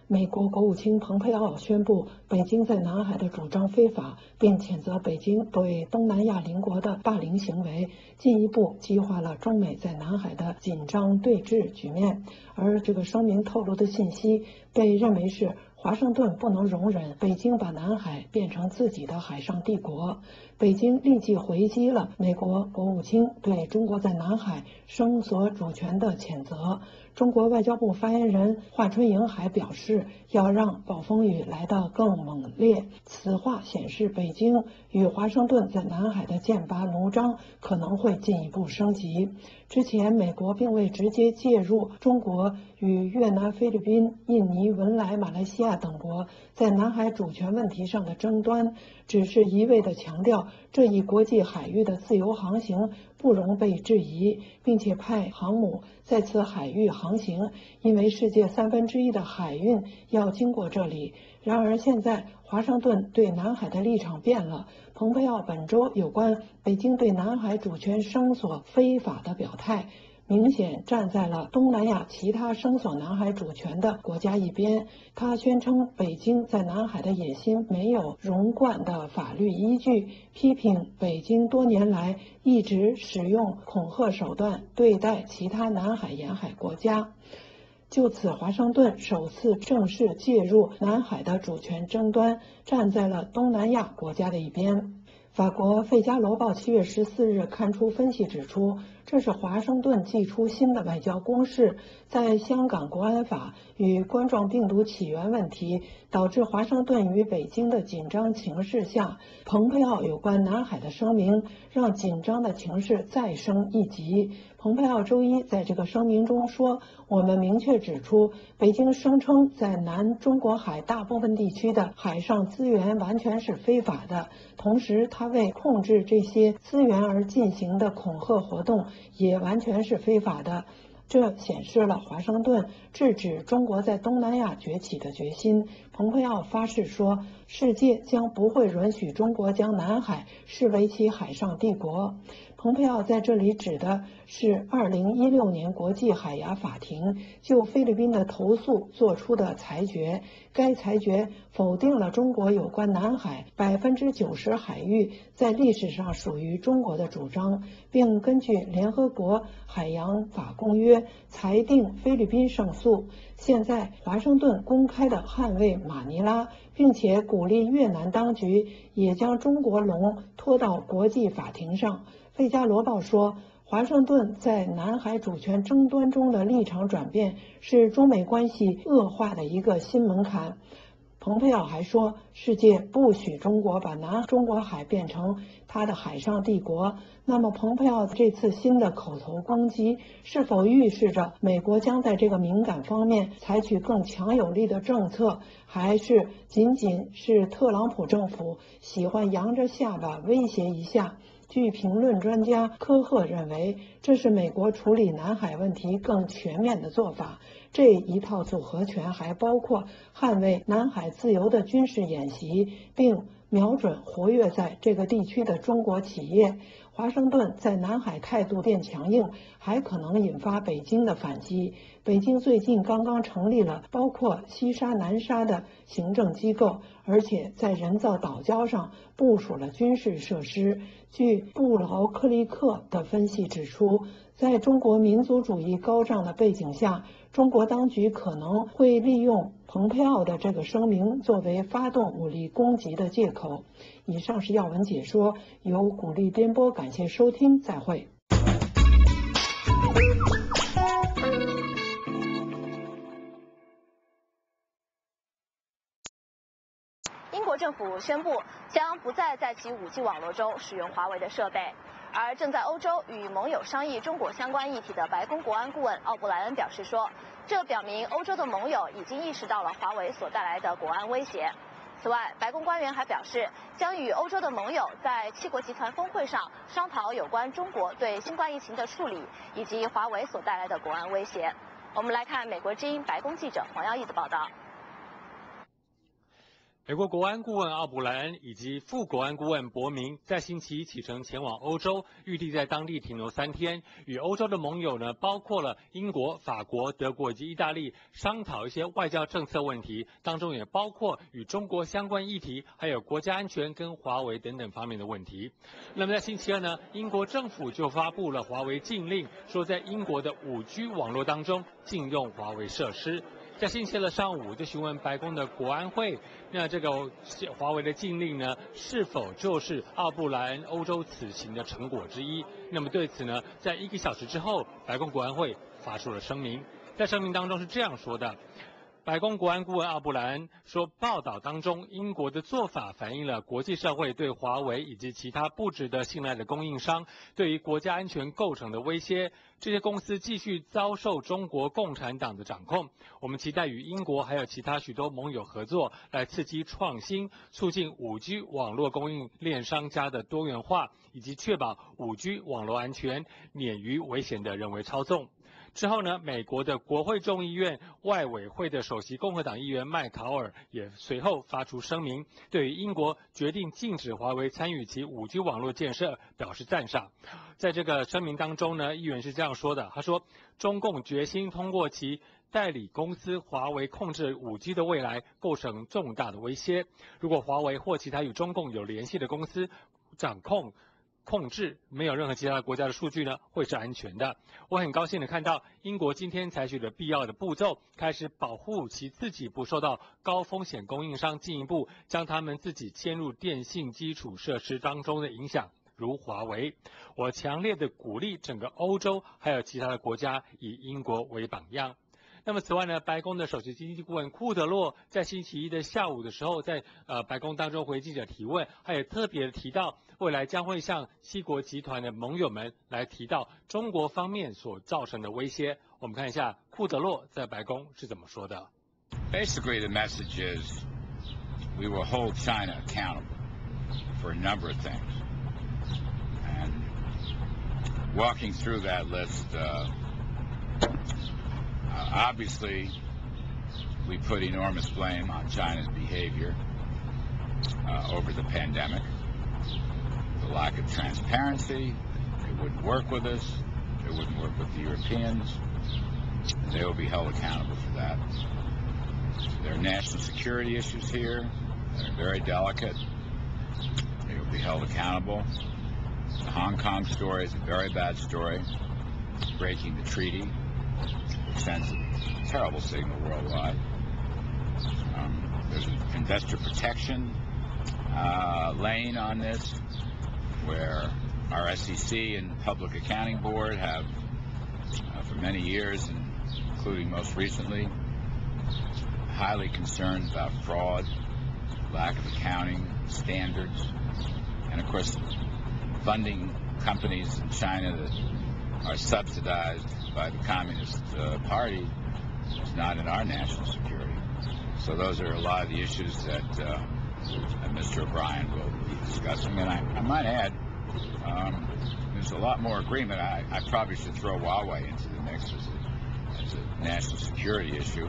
美国国务卿蓬佩奥宣布北京在南海的主张非法，并谴责北京对东南亚邻国的霸凌行为，进一步激化了中美在南海的紧张对峙局面。而这个声明透露的信息被认为是华盛顿不能容忍北京把南海变成自己的海上帝国。北京立即回击了美国国务卿对中国在南海声索主权的谴责。中国外交部发言人华春莹还表示，要让暴风雨来得更猛烈。此话显示，北京与华盛顿在南海的剑拔弩张可能会进一步升级。之前，美国并未直接介入中国与越南、菲律宾、印尼、文莱、马来西亚等国在南海主权问题上的争端，只是一味地强调这一国际海域的自由航行不容被质疑，并且派航母在此海域航行，因为世界三分之一的海运要经过这里。然而现在华盛顿对南海的立场变了，蓬佩奥本周有关北京对南海主权声索非法的表态，明显站在了东南亚其他声索南海主权的国家一边。他宣称北京在南海的野心没有容贯的法律依据，批评北京多年来一直使用恐吓手段对待其他南海沿海国家。就此，华盛顿首次正式介入南海的主权争端，站在了东南亚国家的一边。法国《费加罗报》七月十四日刊出分析指出，这是华盛顿祭出新的外交攻势。在香港国安法与冠状病毒起源问题导致华盛顿与北京的紧张情势下，蓬佩奥有关南海的声明让紧张的情势再升一级。蓬佩奥周一在这个声明中说，我们明确指出，北京声称在南中国海大部分地区的海上资源完全是非法的，同时他为控制这些资源而进行的恐吓活动也完全是非法的。这显示了华盛顿制止中国在东南亚崛起的决心。蓬佩奥发誓说，世界将不会允许中国将南海视为其海上帝国。蓬佩奥在这里指的是二零一六年国际海牙法庭就菲律宾的投诉作出的裁决。该裁决否定了中国有关南海百分之九十海域在历史上属于中国的主张，并根据联合国海洋法公约裁定菲律宾胜诉。现在华盛顿公开地捍卫马尼拉，并且鼓励越南当局也将中国龙拖到国际法庭上。费加罗报说，华盛顿在南海主权争端中的立场转变是中美关系恶化的一个新门槛。蓬佩奥还说，世界不许中国把南中国海变成它的海上帝国。那么蓬佩奥这次新的口头攻击是否预示着美国将在这个敏感方面采取更强有力的政策，还是仅仅是特朗普政府喜欢扬着下巴威胁一下？据评论专家科赫认为，这是美国处理南海问题更全面的做法。这一套组合拳还包括捍卫南海自由的军事演习，并瞄准活跃在这个地区的中国企业。华盛顿在南海态度变强硬，还可能引发北京的反击。北京最近刚刚成立了包括西沙、南沙的行政机构，而且在人造岛礁上部署了军事设施。据布劳克利克的分析指出，在中国民族主义高涨的背景下，中国当局可能会利用蓬佩奥的这个声明作为发动武力攻击的借口。以上是要闻解说，由古力编播，感谢收听，再会。 英国政府宣布将不再在其五 G 网络中使用华为的设备。而正在欧洲与盟友商议中国相关议题的白宫国安顾问奥布莱恩表示说，这表明欧洲的盟友已经意识到了华为所带来的国安威胁。此外，白宫官员还表示，将与欧洲的盟友在七国集团峰会上商讨有关中国对新冠疫情的处理以及华为所带来的国安威胁。我们来看美国之音白宫记者黄耀义的报道。 美国国安顾问奥布莱恩以及副国安顾问伯明在星期一启程前往欧洲，预定在当地停留三天，与欧洲的盟友呢，包括了英国、法国、德国以及意大利，商讨一些外交政策问题，当中也包括与中国相关议题，还有国家安全跟华为等等方面的问题。那么在星期二呢，英国政府就发布了华为禁令，说在英国的 五 G 网络当中禁用华为设施。在星期二的上午，就询问白宫的国安会，那这个华为的禁令呢，是否就是奥布莱恩欧洲此行的成果之一？那么对此呢，在一个小时之后，白宫国安会发出了声明，在声明当中是这样说的。白宫国安顾问奥布莱恩说，报道当中英国的做法反映了国际社会对华为以及其他不值得信赖的供应商对于国家安全构成的威胁。这些公司继续遭受中国共产党的掌控。我们期待与英国还有其他许多盟友合作，来刺激创新，促进 五 G 网络供应链商家的多元化，以及确保 五 G 网络安全，免于危险的人为操纵。之后呢，美国的国会众议院外委会的首席共和党议员麦考尔也随后发出声明，对于英国决定禁止华为参与其 五 G 网络建设表示赞赏。在这个声明当中呢，议员是这样说的，他说，中共决心通过其代理公司华为控制 五 G 的未来构成重大的威胁。如果华为或其他与中共有联系的公司掌控控制没有任何其他国家的数据呢，会是安全的。我很高兴的看到英国今天采取了必要的步骤，开始保护其自己不受到高风险供应商进一步将他们自己嵌入电信基础设施当中的影响，如华为。我强烈的鼓励整个欧洲还有其他的国家以英国为榜样。那么此外呢，白宫的首席经济顾问库德洛在星期一的下午的时候，在呃白宫当中回记者提问，他也特别提到未来将会向七国集团的盟友们来提到中国方面所造成的威胁。我们看一下库德洛在白宫是怎么说的。 Basically, the message is we will hold China accountable for a number of things. And walking through that list, uh, Uh, obviously, we put enormous blame on China's behavior uh, over the pandemic, the lack of transparency. It wouldn't work with us. It wouldn't work with the Europeans. And they will be held accountable for that. There are national security issues here that are very delicate. They will be held accountable. The Hong Kong story is a very bad story, breaking the treaty. Sends a terrible signal worldwide. Um, there's an investor protection uh, lane on this, where our S E C and Public Accounting Board have, uh, for many years, and including most recently, highly concerned about fraud, lack of accounting standards, and of course, funding companies in China that are subsidized by the Communist uh, Party is not in our national security. So those are a lot of the issues that, uh, that Mister O'Brien will be discussing. And I, I might add, um, there's a lot more agreement. I, I probably should throw Huawei into the mix as a, as a national security issue.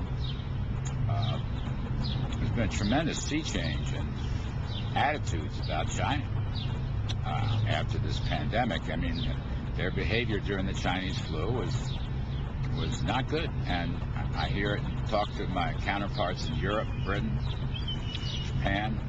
Uh, there's been a tremendous sea change in attitudes about China uh, after this pandemic. I mean, their behavior during the Chinese flu was was not good, and I hear it and talk to my counterparts in Europe, Britain, Japan.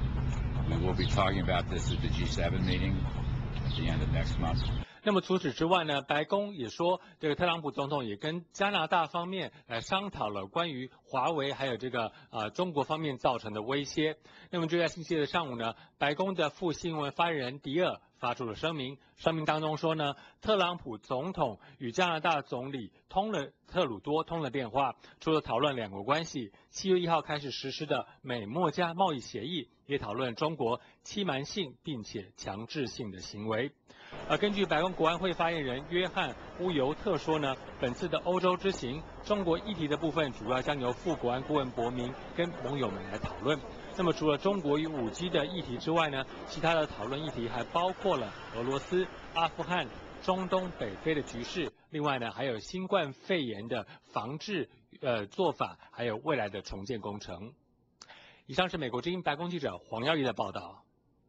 We will be talking about this at the G seven meeting at the end of next month. 那么除此之外呢，白宫也说，这个特朗普总统也跟加拿大方面来商讨了关于华为还有这个呃中国方面造成的威胁。那么就在星期日的上午呢，白宫的副新闻发言人迪尔发出了声明，声明当中说呢，特朗普总统与加拿大总理通了特鲁多通了电话，除了讨论两国关系，七月一号开始实施的美墨加贸易协议，也讨论中国欺瞒性并且强制性的行为。而根据白宫国安会发言人约翰乌尤特说呢，本次的欧洲之行，中国议题的部分主要将由副国安顾问伯明跟盟友们来讨论。那么除了中国与 五 G 的议题之外呢，其他的讨论议题还包括了俄罗斯、阿富汗、中东北非的局势，另外呢还有新冠肺炎的防治呃做法，还有未来的重建工程。 以上是美国之音白宫记者黄耀丽的报道。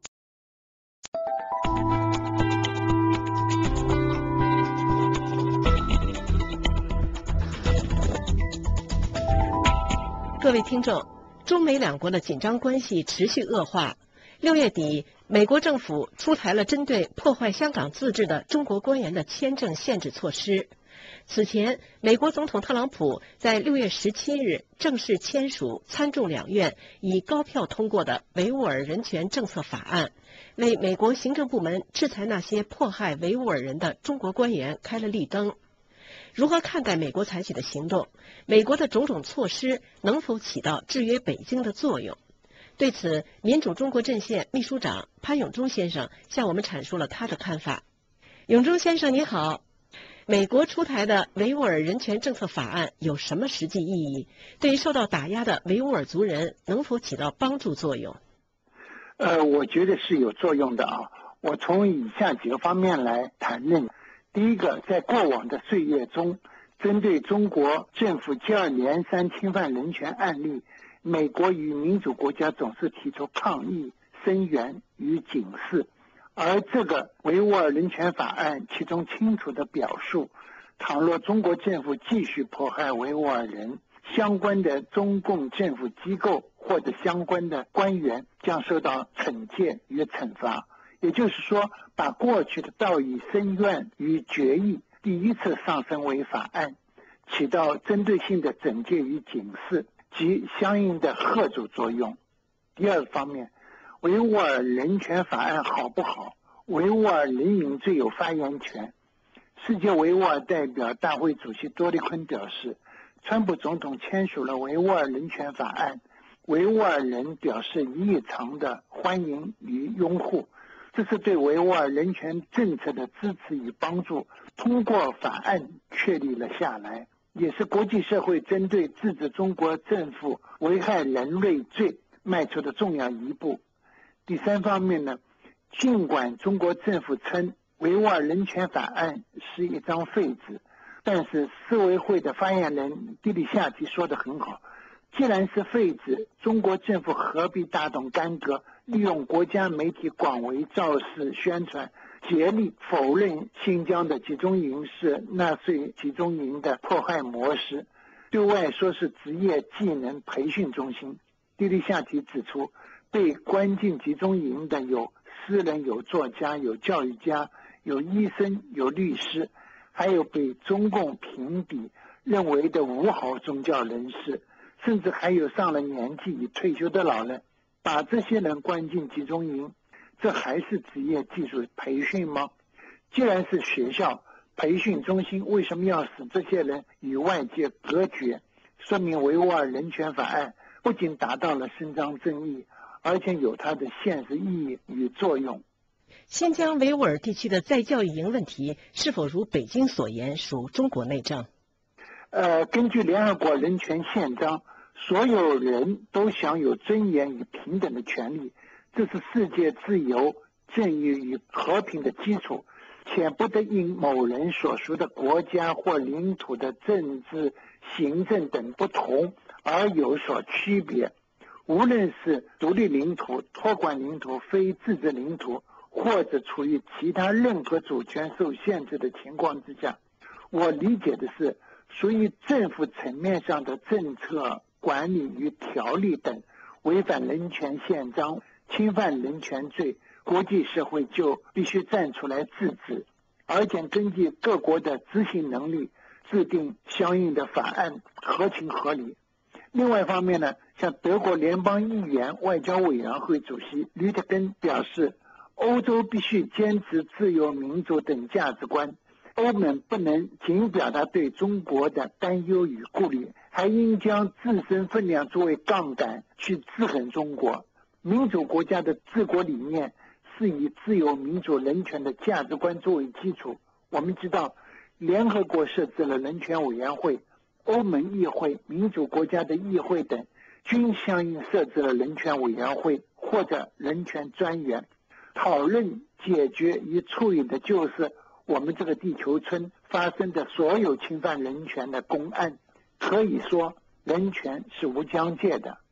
各位听众，中美两国的紧张关系持续恶化。六月底，美国政府出台了针对破坏香港自治的中国官员的签证限制措施。此前，美国总统特朗普在六月十七日正式签署参众两院以高票通过的维吾尔人权政策法案，为美国行政部门制裁那些迫害维吾尔人的中国官员开了绿灯。如何看待美国采取的行动？美国的种种措施能否起到制约北京的作用？对此，民主中国阵线秘书长潘永忠先生向我们阐述了他的看法。永忠先生，你好。美国出台的维吾尔人权政策法案有什么实际意义？对于受到打压的维吾尔族人，能否起到帮助作用？ 呃，我觉得是有作用的啊。我从以下几个方面来谈论。第一个，在过往的岁月中，针对中国政府接二连三侵犯人权案例，美国与民主国家总是提出抗议、声援与警示。而这个维吾尔人权法案其中清楚地表述，倘若中国政府继续迫害维吾尔人，相关的中共政府机构或者相关的官员将受到惩戒与惩罚。也就是说，把过去的道义申冤与决议第一次上升为法案，起到针对性的警戒与警示及相应的吓阻作用。第二方面，维吾尔人权法案好不好？维吾尔人民最有发言权。世界维吾尔代表大会主席多利坤表示，川普总统签署了维吾尔人权法案，维吾尔人表示异常的欢迎与拥护，这是对维吾尔人权政策的支持与帮助，通过法案确立了下来，也是国际社会针对制止中国政府危害人类罪迈出的重要一步。第三方面呢，尽管中国政府称维吾尔人权法案是一张废纸，但是世委会的发言人蒂里夏提说得很好，既然是废纸，中国政府何必大动干戈，利用国家媒体广为造势宣传，竭力否认新疆的集中营是纳粹集中营的迫害模式，对外说是职业技能培训中心。蒂里夏提指出，被关进集中营的有诗人、有作家、有教育家、有医生、有律师，还有被中共评比认为的五好宗教人士，甚至还有上了年纪已退休的老人。把这些人关进集中营，这还是职业技术培训吗？既然是学校培训中心，为什么要使这些人与外界隔绝？说明维吾尔人权法案不仅达到了伸张正义，而且有它的现实意义与作用。 新疆维吾尔地区的再教育营问题是否如北京所言属中国内政？ 呃，根据联合国人权宪章，所有人都享有尊严与平等的权利，这是世界自由、正义与和平的基础，且不得因某人所属的国家或领土的政治、行政等不同而有所区别。无论是独立领土、托管领土、非自治领土，或者处于其他任何主权受限制的情况之下，我理解的是，属于政府层面上的政策、管理与条例等违反人权宪章、侵犯人权罪，国际社会就必须站出来制止，而且根据各国的执行能力制定相应的法案，合情合理。另外一方面呢，像德国联邦议员外交委员会主席吕特根表示，欧洲必须坚持自由民主等价值观，欧盟不能仅表达对中国的担忧与顾虑，还应将自身分量作为杠杆去制衡中国。民主国家的治国理念是以自由民主人权的价值观作为基础。我们知道联合国设置了人权委员会，欧盟议会、民主国家的议会等均相应设置了人权委员会或者人权专员，讨论、解决与处理的就是我们这个地球村发生的所有侵犯人权的公案。可以说人权是无疆界的。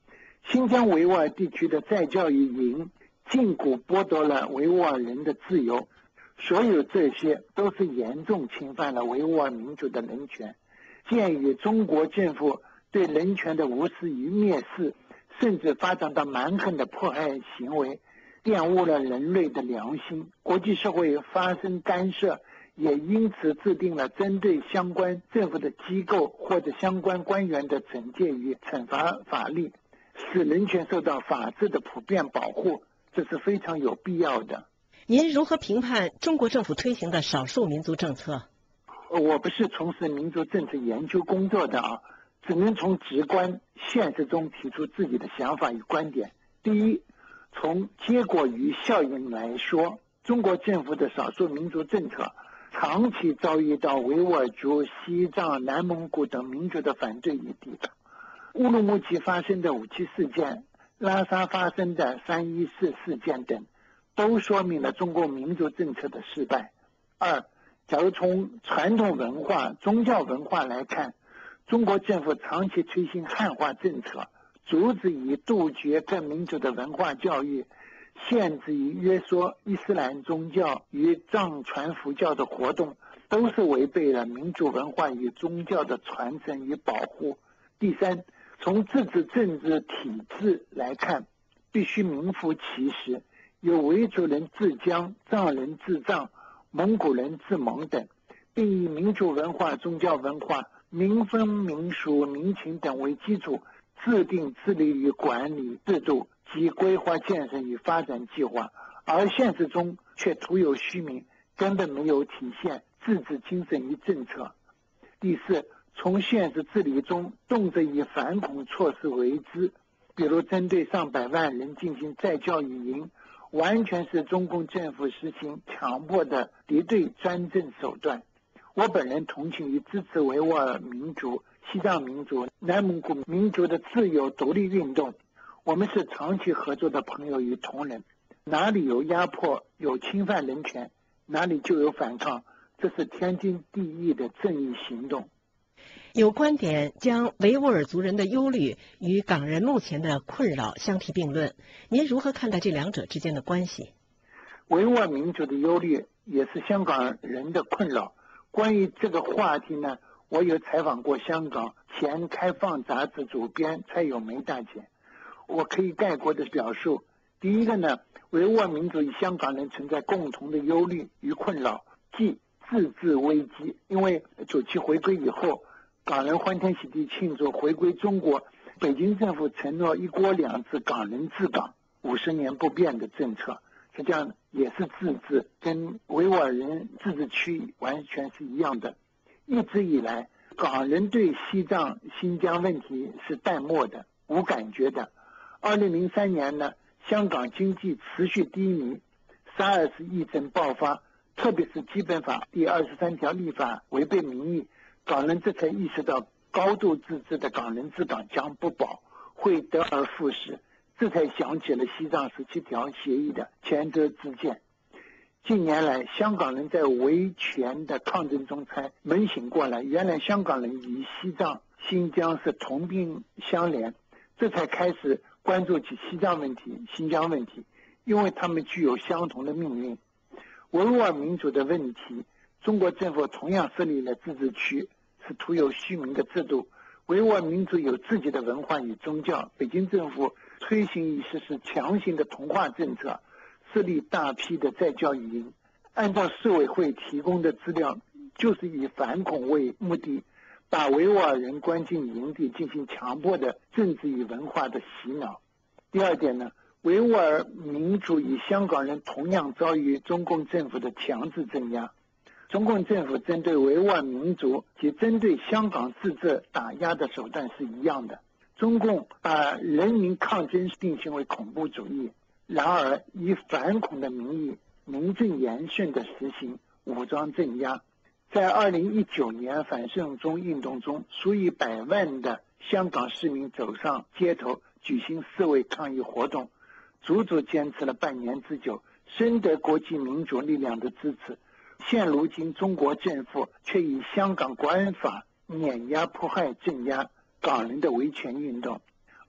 新疆维吾尔地区的再教育营禁锢剥夺了维吾尔人的自由，所有这些都是严重侵犯了维吾尔民族的人权。鉴于中国政府对人权的无视与蔑视，甚至发展到蛮横的迫害行为，玷污了人类的良心，国际社会发生干涉，也因此制定了针对相关政府的机构或者相关官员的惩戒与惩罚法律，使人权受到法治的普遍保护，这是非常有必要的。 您如何评判中国政府推行的少数民族政策？ 我不是从事民族政策研究工作的啊，只能从直观现实中提出自己的想法与观点。第一，从结果与效应来说，中国政府的少数民族政策长期遭遇到维吾尔族、西藏、南蒙古等民族的反对与抵抗。乌鲁木齐发生的五七事件、拉萨发生的三一四事件等，都说明了中国民族政策的失败。二，假如从传统文化、宗教文化来看，中国政府长期推行汉化政策，阻止以杜绝各民族的文化教育，限制与约束伊斯兰宗教与藏传佛教的活动，都是违背了民族文化与宗教的传承与保护。第三，从自治政治体制来看，必须名副其实，有维族人治疆、藏人治藏、蒙古人治蒙等，并以民族文化、宗教文化、民风民俗、民情等为基础，制定治理与管理制度及规划建设与发展计划，而现实中却徒有虚名，根本没有体现自治精神与政策。第四，从现实治理中动辄以反恐措施为之，比如针对上百万人进行再教育营，完全是中共政府实行强迫的敌对专政手段。我本人同情与支持维吾尔民族、西藏民族、南蒙古民族的自由独立运动，我们是长期合作的朋友与同仁，哪里有压迫、有侵犯人权，哪里就有反抗，这是天经地义的正义行动。 有观点将维吾尔族人的忧虑与港人目前的困扰相提并论，您如何看待这两者之间的关系？ 维吾尔民族的忧虑也是香港人的困扰。关于这个话题呢，我有采访过香港前开放杂志主编蔡友梅大姐。我可以概括的表述，第一个呢，维吾尔民族与香港人存在共同的忧虑与困扰，即自治危机。因为九七回归以后，港人欢天喜地庆祝回归中国，北京政府承诺一国两制、港人治港，五十年不变的政策，实际上也是自治，跟维吾尔人自治区完全是一样的。一直以来，港人对西藏、新疆问题是淡漠的、无感觉的。二零零三年呢，香港经济持续低迷，沙尔斯疫症爆发，特别是基本法第二十三条立法违背民意，港人这才意识到高度自治的港人治港将不保，会得而复失，这才想起了西藏十七条协议的前车之鉴。近年来，香港人在维权的抗争中才猛醒过来，原来香港人与西藏、新疆是同病相怜，这才开始关注起西藏问题、新疆问题，因为他们具有相同的命运。维吾尔民族的问题，中国政府同样设立了自治区，是徒有虚名的制度。维吾尔民族有自己的文化与宗教，北京政府推行与实施强行的同化政策，设立大批的再教育营。按照市委会提供的资料，就是以反恐为目的，把维吾尔人关进营地，进行强迫的政治与文化的洗脑。第二点呢，维吾尔民族与香港人同样遭遇中共政府的强制镇压。中共政府针对维吾尔民族及针对香港自治打压的手段是一样的。中共把人民抗争定性为恐怖主义，然而以反恐的名义名正言顺地实行武装镇压。在二零一九年反送中运动中，数以百万的香港市民走上街头举行示威抗议活动，足足坚持了半年之久，深得国际民主力量的支持。现如今中国政府却以香港国安法碾压迫害镇压港人的维权运动。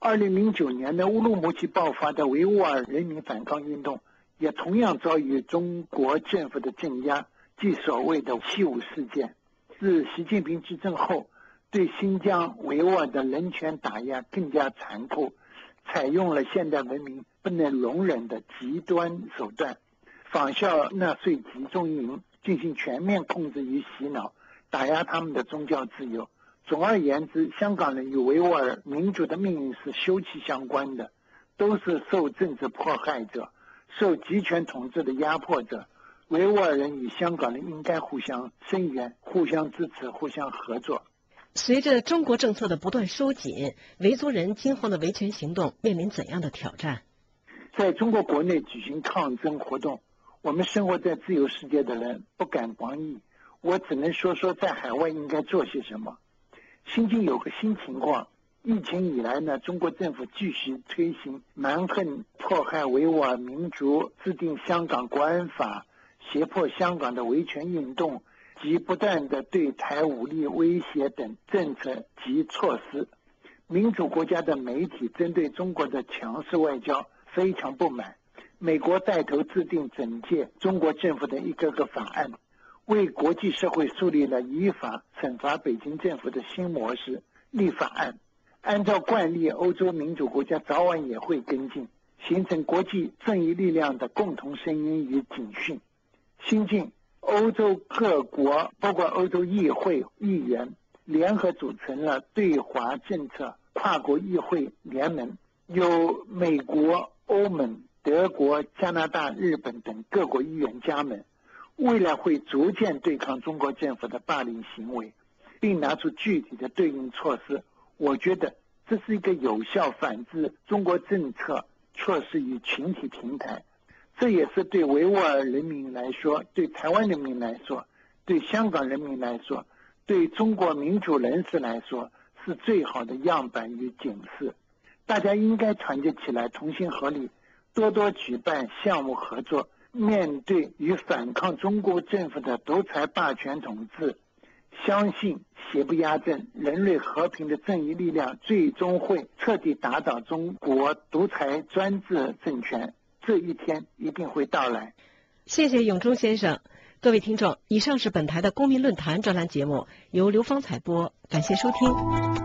二零零九年的乌鲁木齐爆发的维吾尔人民反抗运动，也同样遭遇中国政府的镇压，即所谓的七五事件。自习近平执政后，对新疆维吾尔的人权打压更加残酷，采用了现代文明不能容忍的极端手段，仿效纳粹集中营，进行全面控制与洗脑，打压他们的宗教自由。总而言之，香港人与维吾尔民族的命运是休戚相关的，都是受政治迫害者，受集权统治的压迫者。维吾尔人与香港人应该互相声援，互相支持，互相合作。 随着中国政策的不断收紧，维族人今后的维权行动面临怎样的挑战？ 在中国国内举行抗争活动，我们生活在自由世界的人不敢广议，我只能说说在海外应该做些什么。新近有个新情况，疫情以来呢，中国政府继续推行蛮横迫害维吾尔民族，制定香港国安法，胁迫香港的维权运动及不断的对台武力威胁等政策及措施。民主国家的媒体针对中国的强势外交非常不满，美国带头制定整届中国政府的一个个法案，为国际社会树立了依法惩罚北京政府的新模式。立法案按照惯例，欧洲民主国家早晚也会跟进，形成国际正义力量的共同声音与警讯。新近欧洲各国包括欧洲议会议员联合组成了对华政策跨国议会联盟，有美国、欧盟、德国、加拿大、日本等各国议员加盟，未来会逐渐对抗中国政府的霸凌行为，并拿出具体的对应措施。我觉得这是一个有效反制中国政策措施与群体平台，这也是对维吾尔人民来说，对台湾人民来说，对香港人民来说，对中国民主人士来说，是最好的样板与警示。大家应该团结起来，同心合力，多多举办项目合作，面对与反抗中国政府的独裁霸权统治，相信邪不压正，人类和平的正义力量最终会彻底打倒中国独裁专制政权，这一天一定会到来。 谢谢永忠先生。各位听众，以上是本台的公民论坛专栏节目，由刘芳采播，感谢收听。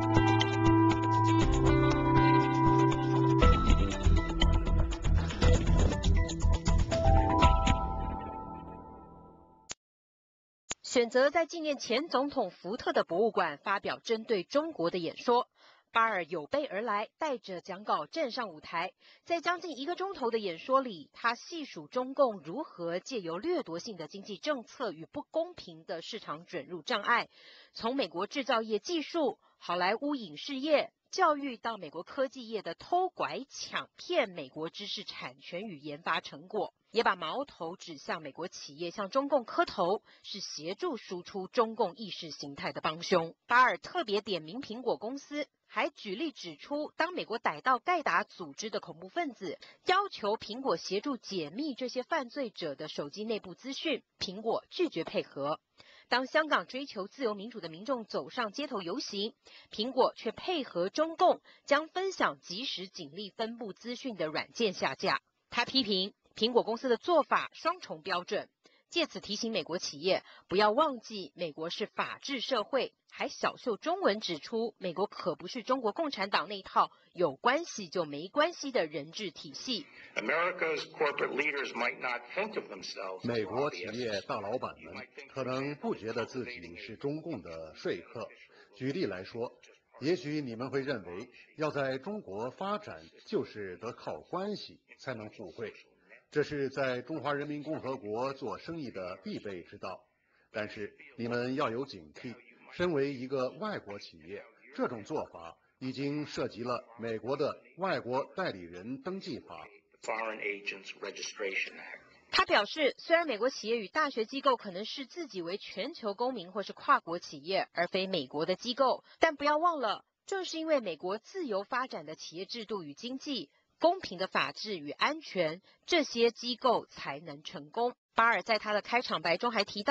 选择在纪念前总统福特的博物馆发表针对中国的演说。巴尔有备而来，带着讲稿站上舞台，在将近一个钟头的演说里，他细数中共如何借由掠夺性的经济政策与不公平的市场准入障碍，从美国制造业技术、好莱坞影视业、教育到美国科技业的偷拐抢骗美国知识产权与研发成果，也把矛头指向美国企业向中共磕头，是协助输出中共意识形态的帮凶。巴尔特别点名苹果公司，还举例指出，当美国逮到盖达组织的恐怖分子，要求苹果协助解密这些犯罪者的手机内部资讯，苹果拒绝配合。当香港追求自由民主的民众走上街头游行，苹果却配合中共将分享即时警力分布资讯的软件下架。他批评苹果公司的做法双重标准，借此提醒美国企业不要忘记美国是法治社会，还小秀中文指出美国可不是中国共产党那一套有关系就没关系的人治体系。 美国企业大老板们可能不觉得自己是中共的说客。举例来说，也许你们会认为要在中国发展就是得靠关系才能富贵，这是在中华人民共和国做生意的必备之道。但是你们要有警惕，身为一个外国企业，这种做法已经涉及了美国的外国代理人登记法。 他表示，虽然美国企业与大学机构可能视自己为全球公民或是跨国企业，而非美国的机构，但不要忘了，正是因为美国自由发展的企业制度与经济、公平的法治与安全，这些机构才能成功。巴尔在他的开场白中还提到，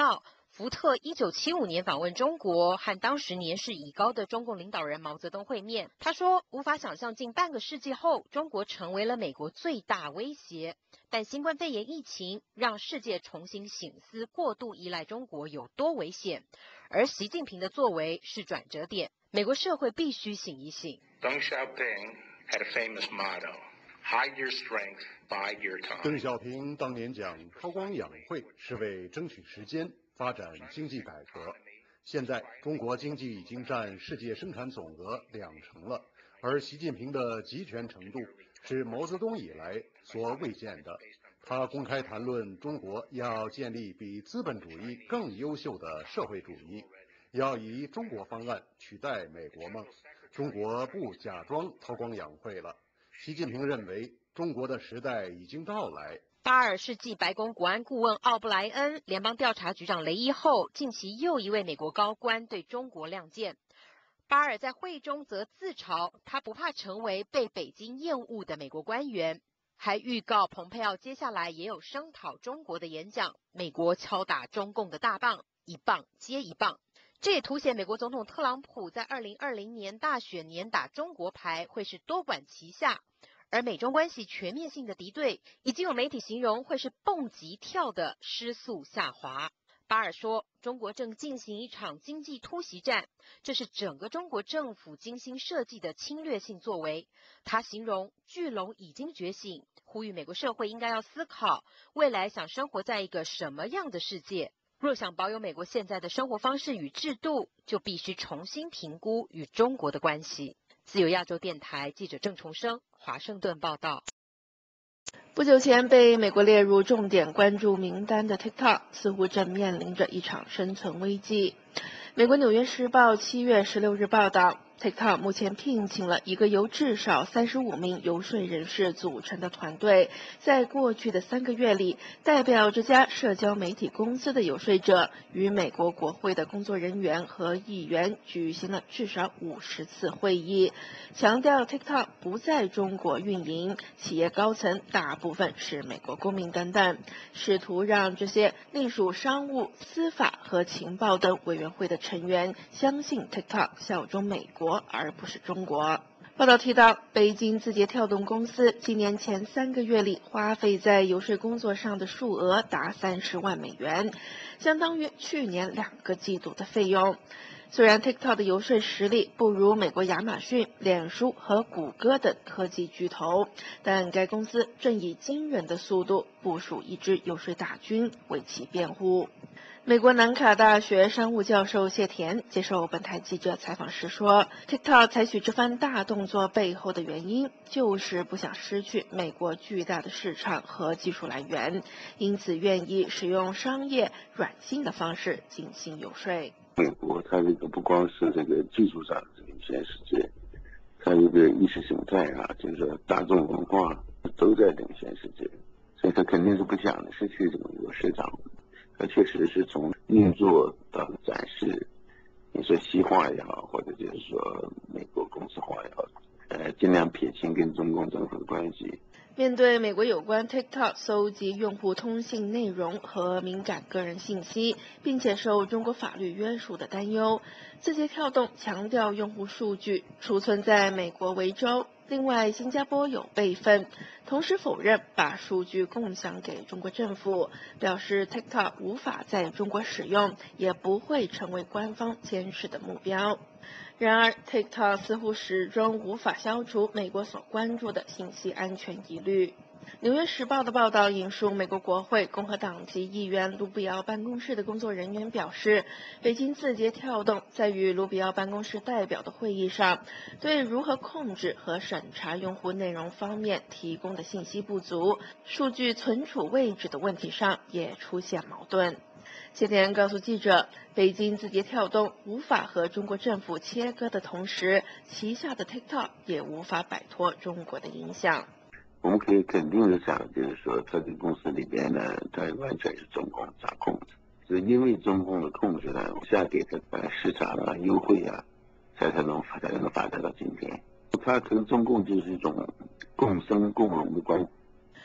福特一九七五年访问中国，和当时年事已高的中共领导人毛泽东会面。他说，无法想象近半个世纪后，中国成为了美国最大威胁。但新冠肺炎疫情让世界重新省思过度依赖中国有多危险，而习近平的作为是转折点，美国社会必须醒一醒。 Deng Xiaoping had a famous motto, hide your strength, bide your time. 邓小平当年讲韬光养晦是为争取时间，发展经济改革。现在中国经济已经占世界生产总额两成了，而习近平的集权程度是毛泽东以来所未见的。他公开谈论中国要建立比资本主义更优秀的社会主义，要以中国方案取代美国梦。中国不假装韬光养晦了。习近平认为中国的时代已经到来。 巴尔是继白宫国安顾问奥布莱恩、联邦调查局长雷伊后，近期又一位美国高官对中国亮剑。巴尔在会中则自嘲，他不怕成为被北京厌恶的美国官员，还预告蓬佩奥接下来也有声讨中国的演讲。美国敲打中共的大棒，一棒接一棒。这也凸显美国总统特朗普在二零二零年大选年打中国牌会是多管齐下，而美中关系全面性的敌对，已经有媒体形容会是蹦极跳的失速下滑。巴尔说，中国正进行一场经济突袭战，这是整个中国政府精心设计的侵略性作为。他形容巨龙已经觉醒，呼吁美国社会应该要思考未来想生活在一个什么样的世界。若想保有美国现在的生活方式与制度，就必须重新评估与中国的关系。自由亚洲电台记者郑重生华盛顿报道。 不久前被美国列入重点关注名单的 TikTok 似乎正面临着一场生存危机。美国《纽约时报》七月十六日报道， TikTok 目前聘请了一个由至少三十五名游说人士组成的团队，在过去的三个月里，代表这家社交媒体公司的游说者与美国国会的工作人员和议员举行了至少五十次会议，强调 TikTok 不在中国运营，企业高层大部分是美国公民等等，试图让这些隶属商务、司法和情报等委员会的成员相信 TikTok 效忠美国而不是中国。报道提到，北京字节跳动公司今年前三个月里花费在游说工作上的数额达三十万美元，相当于去年两个季度的费用。虽然 TikTok 的游说实力不如美国亚马逊、脸书和谷歌等科技巨头，但该公司正以惊人的速度部署一支游说大军为其辩护。美国南卡大学商务教授谢田接受本台记者采访时说， TikTok 采取这番大动作背后的原因就是不想失去美国巨大的市场和技术来源，因此愿意使用商业软性的方式进行游说。 美国它这个不光是这个技术上的领先世界，它这个意识形态啊，就是说大众文化都在领先世界，所以它肯定是不想失去这么一个市场。它确实是从运作到展示，你说西化也好，或者就是说美国公司化也好，呃，尽量撇清跟中共政府的关系。 面对美国有关 TikTok 搜集用户通信内容和敏感个人信息，并且受中国法律约束的担忧，字节跳动强调用户数据储存在美国维州，另外新加坡有备份，同时否认把数据共享给中国政府，表示 TikTok 无法在中国使用，也不会成为官方监视的目标。然而 TikTok 似乎始终无法消除美国所关注的信息安全疑虑。纽约时报的报道引述美国国会共和党籍议员卢比奥办公室的工作人员表示，北京字节跳动在与卢比奥办公室代表的会议上，对如何控制和审查用户内容方面提供的信息不足，数据存储位置的问题上也出现矛盾。谢田告诉记者，北京字节跳动无法和中国政府切割的同时，旗下的 TikTok 也无法摆脱中国的影响。 我们可以肯定的讲，就是说，它这个公司里边呢，它完全是中共掌控的，是因为中共的控制呢，下给它呃市场啊、优惠啊，才才能才能发展到今天。它跟中共就是一种共生共荣的关系。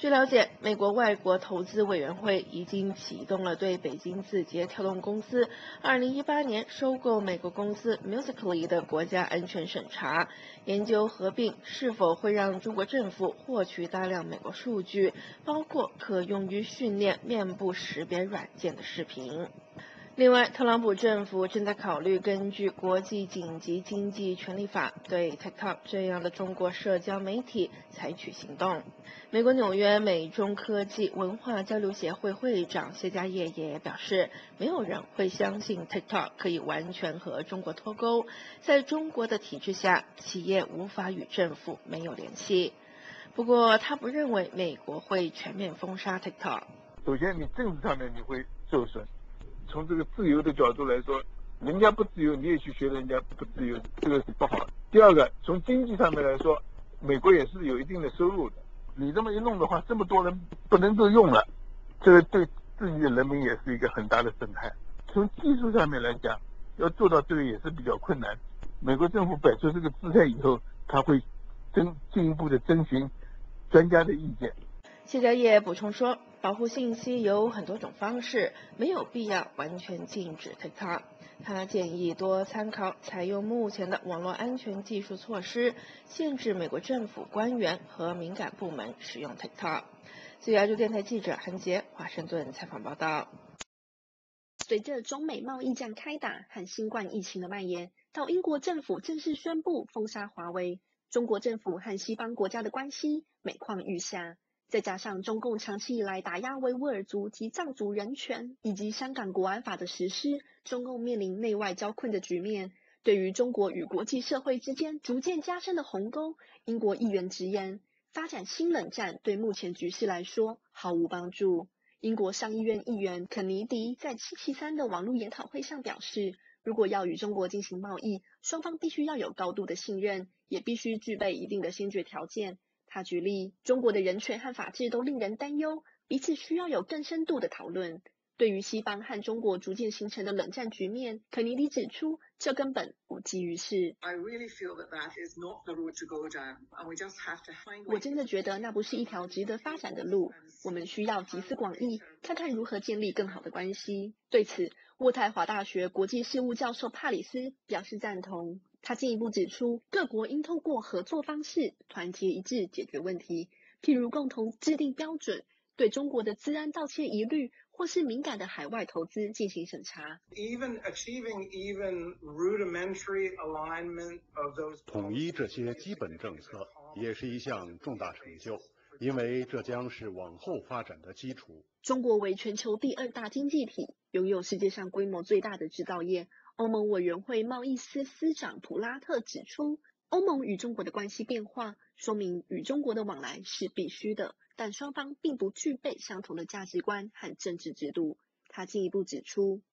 据了解，美国外国投资委员会已经启动了对北京字节跳动公司二零一八年收购美国公司 Musical.ly 的国家安全审查，研究合并是否会让中国政府获取大量美国数据，包括可用于训练面部识别软件的视频。另外，特朗普政府正在考虑根据国际紧急经济权利法对 TikTok 这样的中国社交媒体采取行动。美国纽约美中科技文化交流协会会长谢家业也表示，没有人会相信 TikTok 可以完全和中国脱钩，在中国的体制下，企业无法与政府没有联系。不过，他不认为美国会全面封杀 TikTok。 首先，你政治上面你会受损。从这个自由的角度来说，人家不自由，你也去学人家不自由，这个是不好的。第二个，从经济上面来说，美国也是有一定的收入的。你这么一弄的话，这么多人不能够用了，这个对自己的人民也是一个很大的损害。从技术上面来讲，要做到这个也是比较困难。美国政府摆出这个姿态以后，他会征进一步的征询专家的意见。 谢家业补充说，保护信息有很多种方式，没有必要完全禁止 TikTok。他建议多参考采用目前的网络安全技术措施，限制美国政府官员和敏感部门使用 TikTok。自由亚洲电台记者韩杰华盛顿采访报道。 随着中美贸易战开打和新冠疫情的蔓延，到英国政府正式宣布封杀华为，中国政府和西方国家的关系每况愈下。再加上中共长期以来打压维吾尔族及藏族人权，以及香港国安法的实施，中共面临内外交困的局面。对于中国与国际社会之间逐渐加深的鸿沟，英国议员直言，发展新冷战对目前局势来说毫无帮助。英国上议院议员肯尼迪在七七三的网络研讨会上表示，如果要与中国进行贸易，双方必须要有高度的信任，也必须具备一定的先决条件。他举例，中国的人权和法治都令人担忧，彼此需要有更深度的讨论。对于西方和中国逐渐形成的冷战局面，肯尼迪指出，这根本无济于事。我真的觉得那不是一条值得发展的路，我们需要集思广益，看看如何建立更好的关系。对此，渥太华大学国际事务教授帕里斯表示赞同。他进一步指出，各国应透过合作方式团结一致解决问题，譬如共同制定标准，对中国的资安盗窃疑虑或是敏感的海外投资进行审查。 统一这些基本政策也是一项重大成就，因为这将是往后发展的基础。 中国为全球第二大经济体，拥有世界上规模最大的制造业。欧盟委员会贸易司司长普拉特指出，欧盟与中国的关系变化，说明与中国的往来是必须的，但双方并不具备相同的价值观和政治制度。他进一步指出，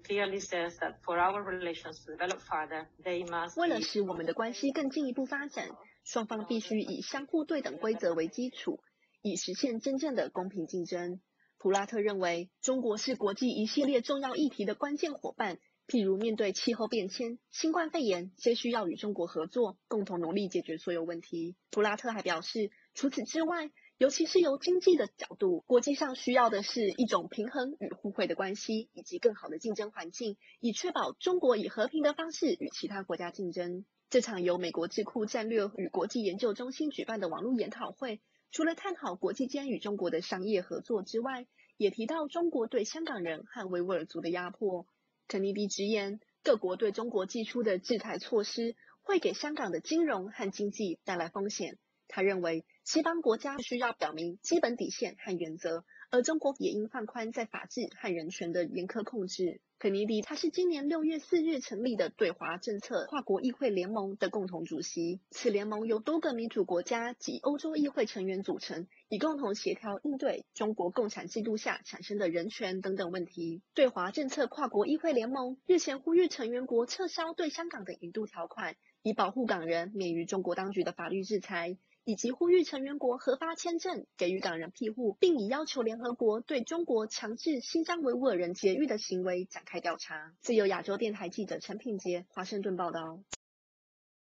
为了使我们的关系更进一步发展，双方必须以相互对等规则为基础，以实现真正的公平竞争。普拉特认为，中国是国际一系列重要议题的关键伙伴，譬如面对气候变迁、新冠肺炎，皆需要与中国合作，共同努力解决所有问题。普拉特还表示，除此之外，尤其是由经济的角度，国际上需要的是一种平衡与互惠的关系，以及更好的竞争环境，以确保中国以和平的方式与其他国家竞争。这场由美国智库战略与国际研究中心举办的网络研讨会，除了探讨国际间与中国的商业合作之外，也提到中国对香港人和维吾尔族的压迫。肯尼迪直言，各国对中国寄出的制裁措施会给香港的金融和经济带来风险。他认为，西方国家需要表明基本底线和原则，而中国也应放宽在法治和人权的严苛控制。肯尼迪他是今年六月四日成立的对华政策跨国议会联盟的共同主席，此联盟由多个民主国家及欧洲议会成员组成，以共同协调应对中国共产制度下产生的人权等等问题。对华政策跨国议会联盟日前呼吁成员国撤销对香港的引渡条款，以保护港人免于中国当局的法律制裁，以及呼吁成员国核发签证，给予港人庇护，并以要求联合国对中国强制新疆维吾尔人劫狱的行为展开调查。自由亚洲电台记者陈品杰华盛顿报道。